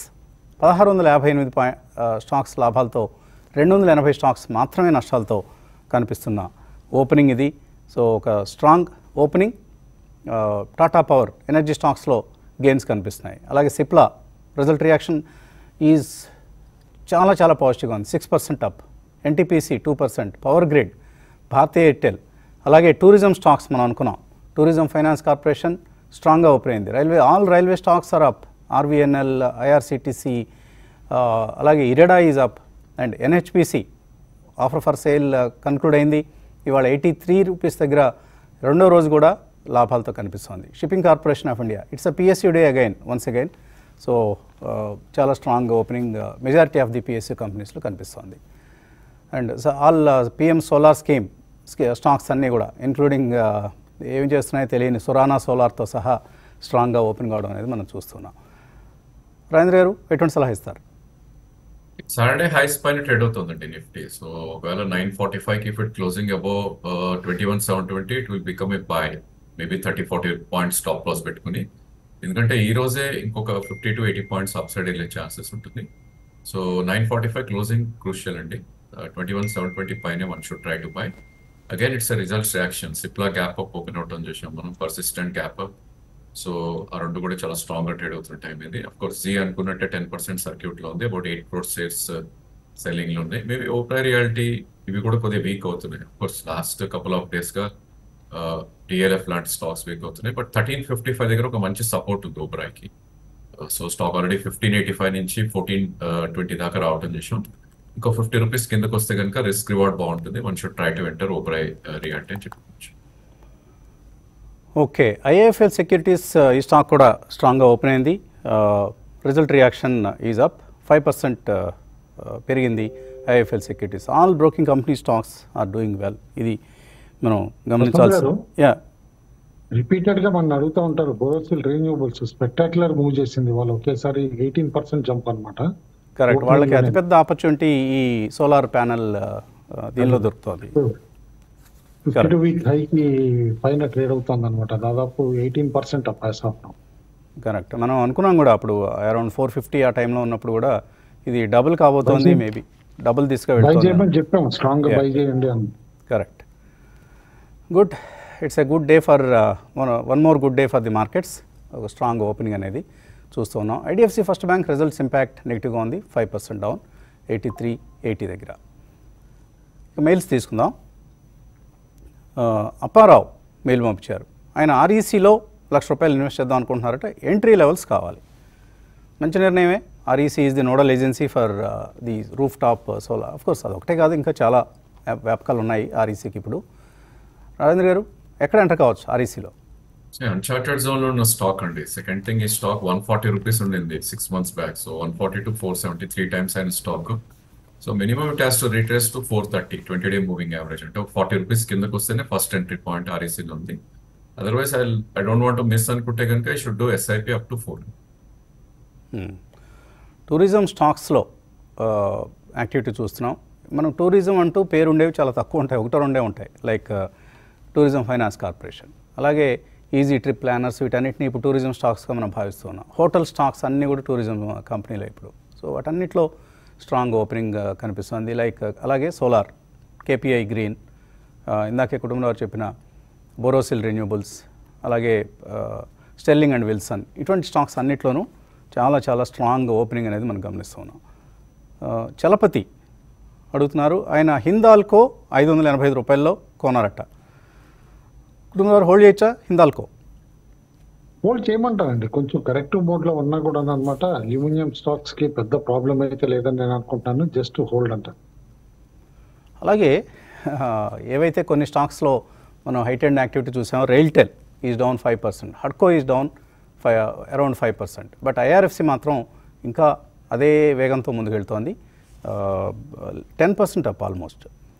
1658 stocks లాభాలతో 280 స్టాక్స్ మాత్రమే నష్టాలతో కనిపిస్తున్న ఓపెనింగ్ ఇది. సో ఒక strong opening. Tata power energy స్టాక్స్లో గెయిన్స్ కనిపిస్తున్నాయి. అలాగే సిప్లా రిజల్ట్ రియాక్షన్ ఈజ్ చాలా పాజిటివ్గా ఉంది. 6% up. NTPC 2%. Power grid, Bharti Airtel, అలాగే టూరిజం స్టాక్స్ మనం అనుకున్నాం. టూరిజం ఫైనాన్స్ కార్పొరేషన్ స్ట్రాంగ్గా ఓపెన్ అయింది. All railway stocks are up. RVNL, IRCTC, అలాగే IREDA is up. And NHPC offer for sale conclude అయింది. ఇవాళ 83 రూపీస్ దగ్గర రెండో రోజు కూడా లాభాలతో కనిపిస్తుంది. Shipping corporation of India, it's a PSU day once again. So చాలా strong opening majority of the PSU కంపెనీస్లో కనిపిస్తుంది. And all PM solar scheme stocks అన్నీ కూడా ఇంక్లూడింగ్ ఏం చేస్తున్నాయో తెలియని సురానా సోలార్తో సహా స్ట్రాంగ్గా ఓపెన్ కావడం అనేది మనం చూస్తున్నాం. రాజేంద్ర గారు ఎటువంటి సలహా ఇస్తారు? సాటర్డే హైస్ పైన ట్రేడ్ అవుతుందండి నిఫ్టీ. సో ఒకవేళ 945కి if it closing above 21,720 it will become a buy. Maybe 30-40 points stop loss పెట్టుకుని, ఎందుకంటే ఈ రోజే ఇంకొక 50 to 80 పాయింట్స్ అప్ సైడ్ వెళ్ళే ఛాన్సెస్ ఉంటుంది. సో 945 క్లోజింగ్ క్రూషియల్ అండి. 21,720 పైనే one should try to buy. Again it's a results reaction. Cipla gap up open out అని చూసాం మనం, పర్సిస్టెంట్ గ్యాప్ అప్. సో ఆ రెండు కూడా చాలా స్ట్రాంగ్ గా ట్రేడ్ అవుతున్న టైం ఇది. అఫ్ కోర్స్ జీ అనుకున్నట్టే 10% సర్క్యూట్ లో ఉంది. అబౌట్ 8 crore షేర్స్ సెల్లింగ్ లో ఉన్నాయి. మేబీ ఓపెన్ రియాలిటీ ఇవి కూడా కొద్దిగా వీక్ అవుతున్నాయి. Of course last couple of days గా డిఎల్ఎఫ్ లాంటి స్టాక్స్ వీక్ అవుతున్నాయి. బట్ 1355 దగ్గర ఒక మంచి సపోర్ట్ ఉంది ఓబ్రాయ్కి. సో స్టాక్ ఆల్రెడీ 1585 నుంచి 1420 దాకా రావడం చేసాం. ఇంకో 50 రూపీస్ కిందకు వస్తే కనుక రిస్క్ రివార్డ్ బాగుంటుంది. One should try to enter Oberoi realty అని చెప్పుకోవచ్చు. ఓకే, ఐఏఎఫ్ఎల్ సెక్యూరిటీస్ ఈ స్టాక్ కూడా స్ట్రాంగ్గా ఓపెన్ అయింది. Result reaction is up. 5% పెరిగింది IIFL securities. All broking company stocks are doing well. ఇది మనం గమనించాల్సి. రిపీటెడ్ గా మనం అడుగుతూ ఉంటారు. బోరోసిల్ రిన్యూవబుల్స్ స్పెక్టాక్యులర్ మూవ్ చేసింది. వాళ్ళు ఒకేసారి 18% జంప్ అనమాట. కరెక్ట్, వాళ్ళకి అతిపెద్ద ఆపర్చునిటీ ఈ సోలార్ ప్యానెల్ దీనిలో దొరుకుతుంది. 52-week హైకి పైన ట్రేడ్ అవుతుంది అనమాట. దాదాపు 18% up as of now. Correct, మనం అనుకున్నాం కూడా అప్పుడు అరౌండ్ 450 ఆ టైంలో ఉన్నప్పుడు కూడా ఇది డబుల్ కాబోతోంది. మేబీ డబుల్ తీసుకువెళ్తాం చెప్పాం, స్ట్రాంగ్ బై చేయండి అని. Correct, good. It's a good day for one more good day for the markets. ఒక స్ట్రాంగ్ ఓపెనింగ్ అనేది చూస్తూ ఉన్నాం. IDFC first bank results impact నెగిటివ్గా ఉంది. 5% డౌన్, 8380 దగ్గర. ఇక మెయిల్స్ తీసుకుందాం. అప్పారావు మెయిల్ పంపించారు. ఆయన ఆర్ఈసీలో ₹1,00,000 ఇన్వెస్ట్ చేద్దాం అనుకుంటున్నారట. ఎంట్రీ లెవెల్స్ కావాలి. మంచి నిర్ణయమే. REC is the nodal agency for the rooftop solar. Of course అది ఒకటే కాదు, ఇంకా చాలా వ్యాపకాలు ఉన్నాయి ఆర్ఈసీకి. ఇప్పుడు రాజేంద్ర గారు ఎక్కడ ఎంటర్ కావచ్చు ఆర్ఈసీలో? అన్చార్టెడ్ జోన్ లో ఉన్న స్టాక్ అండి. సెకండ్ థింగ్, ఈ స్టాక్ 140 రూపీస్ ఉండింది 6 months back. So 140 to 470 3 times అయిన stock. So minimum it has to retrace to 430 20-day moving average. అంటే 40 రూపీస్ కిందకు వస్తేనే ఫస్ట్ ఎంట్రీ పాయింట్ ఆర్ఈసీలో ఉంది. Otherwise I don't want to miss అనుకుంటే కనుక I should do SIP up to 4. Tourism స్టాక్స్లో activity చూస్తున్నాం మనం. టూరిజం అంటూ పేరు ఉండేవి చాలా తక్కువ ఉంటాయి, 1-2 ఉంటాయి. Like tourism finance corporation. అలాగే ఈజీ ట్రిప్ ప్లానర్స్ వీటన్నిటిని ఇప్పుడు టూరిజం స్టాక్స్గా మనం భావిస్తున్నాం. హోటల్ స్టాక్స్ అన్నీ కూడా టూరిజం కంపెనీలే ఇప్పుడు. సో వాటన్నిటిలో స్ట్రాంగ్ ఓపెనింగ్ కనిపిస్తుంది. లైక్ అలాగే సోలార్, కేపీఐ గ్రీన్, ఇందాకే కుటుంబంలో వారు చెప్పిన బోరోసిల్ రెన్యూబుల్స్, అలాగే స్టెర్లింగ్ అండ్ విల్సన్, ఇటువంటి స్టాక్స్ అన్నిట్లోనూ చాలా చాలా స్ట్రాంగ్ ఓపెనింగ్ అనేది మనం గమనిస్తూ ఉన్నాం. చలపతి అడుగుతున్నారు, ఆయన హిందాల్కో 585 రూపాయల్లో కొనారట. కుటుంబం వారు హోల్డ్ చేయొచ్చా హిందాల్కో? హోల్డ్ చేయమంటానండి. కొంచెం కరెక్టివ్ మోడ్లో ఉన్నా కూడా అనమాట అల్యూమినియం స్టాక్స్కి పెద్ద ప్రాబ్లం అయితే లేదని నేను అనుకుంటాను. జస్ట్ హోల్డ్ అంటాను. అలాగే ఏవైతే కొన్ని స్టాక్స్లో మనం హైట్ అండ్ యాక్టివిటీ చూసామో, రైల్టెల్ ఈజ్ డౌన్ 5%, హడ్కో is down around 5%, but IRFC మాత్రం ఇంకా అదే వేగంతో ముందుకెళ్తోంది, 10% అప్ ఆల్మోస్ట్.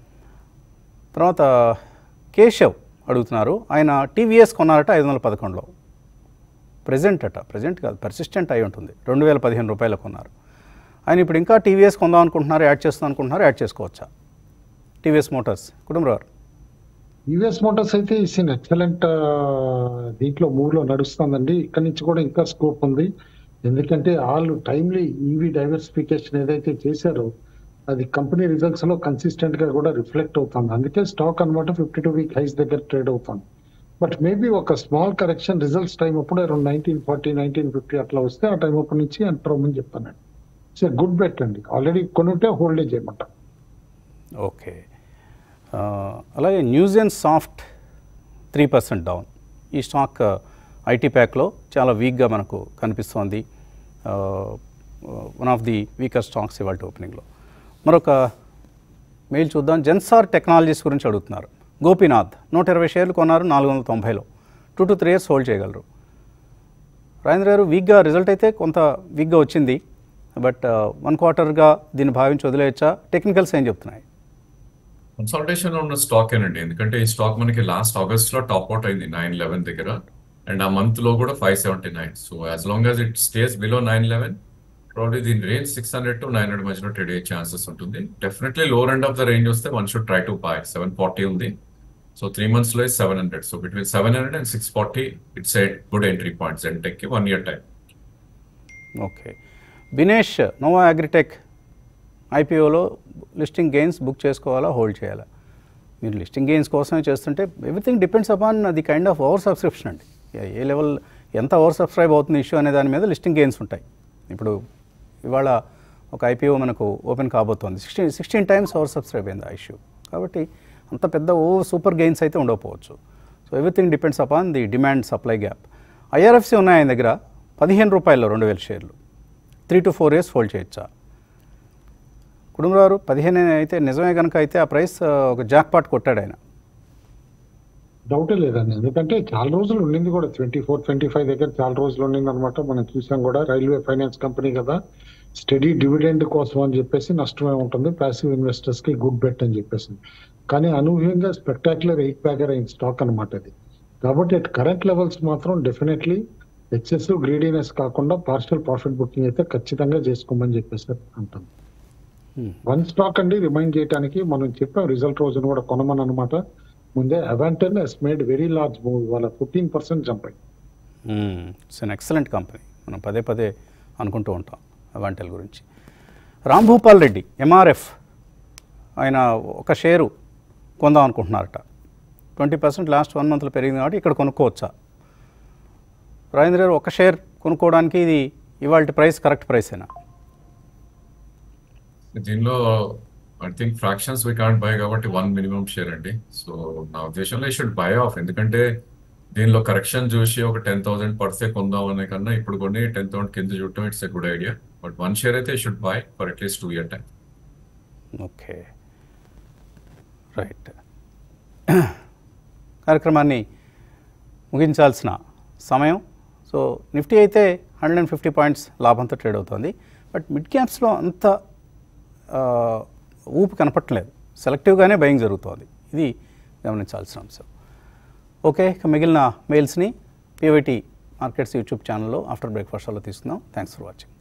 తర్వాత కేశవ్ అడుగుతున్నారు, ఆయన టీవీఎస్ కొన్నారట 511లో. ప్రజెంట్ కాదు, పర్సిస్టెంట్ అయి ఉంటుంది, 2015 రూపాయలు కొన్నారు. ఆయన ఇప్పుడు ఇంకా టీవీఎస్ కొందాం అనుకుంటున్నారు, యాడ్ చేస్తాం అనుకుంటున్నారు, యాడ్ చేసుకోవచ్చా? TVS motors Kutumbarao. TVS motors అయితే ఇస్ ఇన్ ఎక్సలెంట్ దీంట్లో మూవ్లో నడుస్తుందండి. ఇక్కడ నుంచి కూడా ఇంకా స్కోప్ ఉంది. ఎందుకంటే వాళ్ళు టైమ్లీ ఈవీ డైవర్సిఫికేషన్ ఏదైతే చేశారో అది కంపెనీ రిజల్ట్స్ లో కన్సిస్టెంట్ గా కూడా రిఫ్లెక్ట్ అవుతుంది. అందుకే స్టాక్ అనమాట 52 వీక్ హైస్ దగ్గర ట్రేడ్ అవుతుంది. బట్ మేబీ ఒక స్మాల్ కరెక్షన్ రిజల్ట్స్ టైం అప్పుడు అరౌండ్ 1940, 1950 అట్లా వస్తే ఆ టైం అప్పటి నుంచి ఎంటర్ అవ్వమని చెప్తానండి. సో గుడ్ బెట్ అండి. ఆల్రెడీ కొనుంటే హోల్డే చేయమంట. ఓకే. అలాగే న్యూజెన్ సాఫ్ట్ 3% డౌన్. ఈ స్టాక్ ఐటీ ప్యాక్లో చాలా వీక్గా మనకు కనిపిస్తోంది. One of the weaker stocks ఇవాళ ఓపెనింగ్లో. మరొక మెయిల్ చూద్దాం. జెన్సార్ టెక్నాలజీస్ గురించి అడుగుతున్నారు. గోపీనాథ్ 120 షేర్లు కొన్నారు 490లో. 2 to 3 years హోల్డ్ చేయగలరు. రాజేంద్ర గారు, వీక్గా రిజల్ట్ అయితే కొంత వీక్గా వచ్చింది, బట్ 1 quarterగా దీన్ని భావించి వదిలేయచ్చా? టెక్నికల్స్ ఏం చెప్తున్నాయి? కన్సల్టేషన్ ఉన్న స్టాక్ ఏనండి, ఎందుకంటే ఈ స్టాక్ మనకి లాస్ట్ ఆగస్ట్లో టాప్ అవుట్ అయింది 911 దగ్గర, అండ్ ఆ మంత్లో కూడా 579. So as long as it stays below 911, probably దీని రేంజ్ 600 to 900 మధ్యలో ట్రేడ్ అయ్యే ఛాన్సెస్ ఉంటుంది. Definitely lower end of the range వస్తే one should try to buy. 740 ఉంది, సో 3 monthsలో 700. So between 700 and 640 it's a good entry point. జెన్టెక్కి 1 year time. Okay. Binesh, Nova agritech ఐపీఓలో listing gains book చేసుకోవాలా, hold చేయాలా? మీరు లిస్టింగ్ గెయిన్స్ కోసమే చేస్తుంటే everything depends upon the kind of over subscription అండి. ఏ లెవెల్ ఎంత ఓవర్ సబ్స్క్రైబ్ అవుతుంది ఇష్యూ అనే దాని మీద లిస్టింగ్ గెయిన్స్ ఉంటాయి. ఇప్పుడు ఇవాళ ఒక ఐపీఓ మనకు ఓపెన్ కాబోతోంది, 16 times ఓవర్ సబ్స్క్రైబ్ అయింది ఆ ఇష్యూ. కాబట్టి అంత పెద్ద సూపర్ గెయిన్స్ అయితే ఉండకపోవచ్చు. So everything depends upon the demand supply gap. IRFC ఉన్నాయి ఆయన దగ్గర 15 రూపాయల్లో 2000 షేర్లు. 3 to 4 years హోల్డ్ చేయొచ్చా? కుటుంబరావు, 15 అయితే నిజమే కనుక అయితే ఆ ప్రైస్ ఒక జాక్ పాట్ కొట్టాడు ఆయన. డౌటే లేదండి, ఎందుకంటే చాలా రోజులు ఉండింది కూడా 24, 25 దగ్గర చాలా రోజులు ఉండింది అనమాట. మనం చూసాం కూడా. రైల్వే ఫైనాన్స్ కంపెనీ కదా, స్టడీ డివిడెండ్ కోసం అని చెప్పేసి నష్టమే ఉంటుంది, ప్యాసివ్ ఇన్వెస్టర్స్ కి గుడ్ బెట్ అని చెప్పేసి. కానీ అనూహ్యంగా స్పెక్టాక్యులర్ 8 bagger అయిన స్టాక్ అనమాట అది. కాబట్టి అట్ కరెంట్ లెవెల్స్ మాత్రం డెఫినెట్లీ ఎక్సెసివ్ గ్రీడీనెస్ కాకుండా పార్షియల్ ప్రాఫిట్ బుకింగ్ అయితే ఖచ్చితంగా చేసుకోమని చెప్పేసి అంటుంది. వన్ స్టాక్ అండి రిమైండ్ చేయడానికి మనం చెప్పాం రిజల్ట్ రోజున కూడా కొనమని అనమాట. ముందే Avantel he's made very large move, వాళ్ళ 14% జంప్ అయింది. ఇట్స్ అన్ ఎక్సలెంట్ కంపెనీ, మనం పదే పదే అనుకుంటూ ఉంటాం అవాంటెల్ గురించి. రాంభూపాల్ రెడ్డి ఎంఆర్ఎఫ్, ఆయన ఒక షేరు కొందాం అనుకుంటున్నారట. 20% లాస్ట్ 1 monthలో పెరిగింది కాబట్టి ఇక్కడ కొనుక్కోవచ్చా? రాజేంద్ర గారు, ఒక షేర్ కొనుక్కోవడానికి ఇది ఇవాళ ప్రైస్ కరెక్ట్ ప్రైసేనా? దీనిలో I think fractions we can't buy కాబట్టి 1 minimum షేర్ అండి. సో నా ఉద్దేశంలో ఈ షుడ్ బై ఆఫ్, ఎందుకంటే దీనిలో కరెక్షన్ చూసి ఒక 10,000 పడితే కొందాం అనే కన్నా ఇప్పుడు కొన్ని 10,000 కింద చూడటం it's a good idea. But 1 share అయితే should buy for at least 2 year time. Okay, right. కార్యక్రమాన్ని ముగించాల్సిన సమయం. సో నిఫ్టీ అయితే 150 points లాభంతో ట్రేడ్ అవుతుంది. బట్ మిడ్ క్యాప్స్లో అంత ఊపు కనపట్టలేదు, సెలెక్టివ్గానే బయింగ్ జరుగుతోంది. ఇది గమనించాల్సిన అంశం. ఓకే, ఇక మిగిలిన మెయిల్స్ని PVT మార్కెట్స్ యూట్యూబ్ ఛానల్లో ఆఫ్టర్ బ్రేక్ఫాస్ట్లో తీసుకుందాం. Thanks for watching.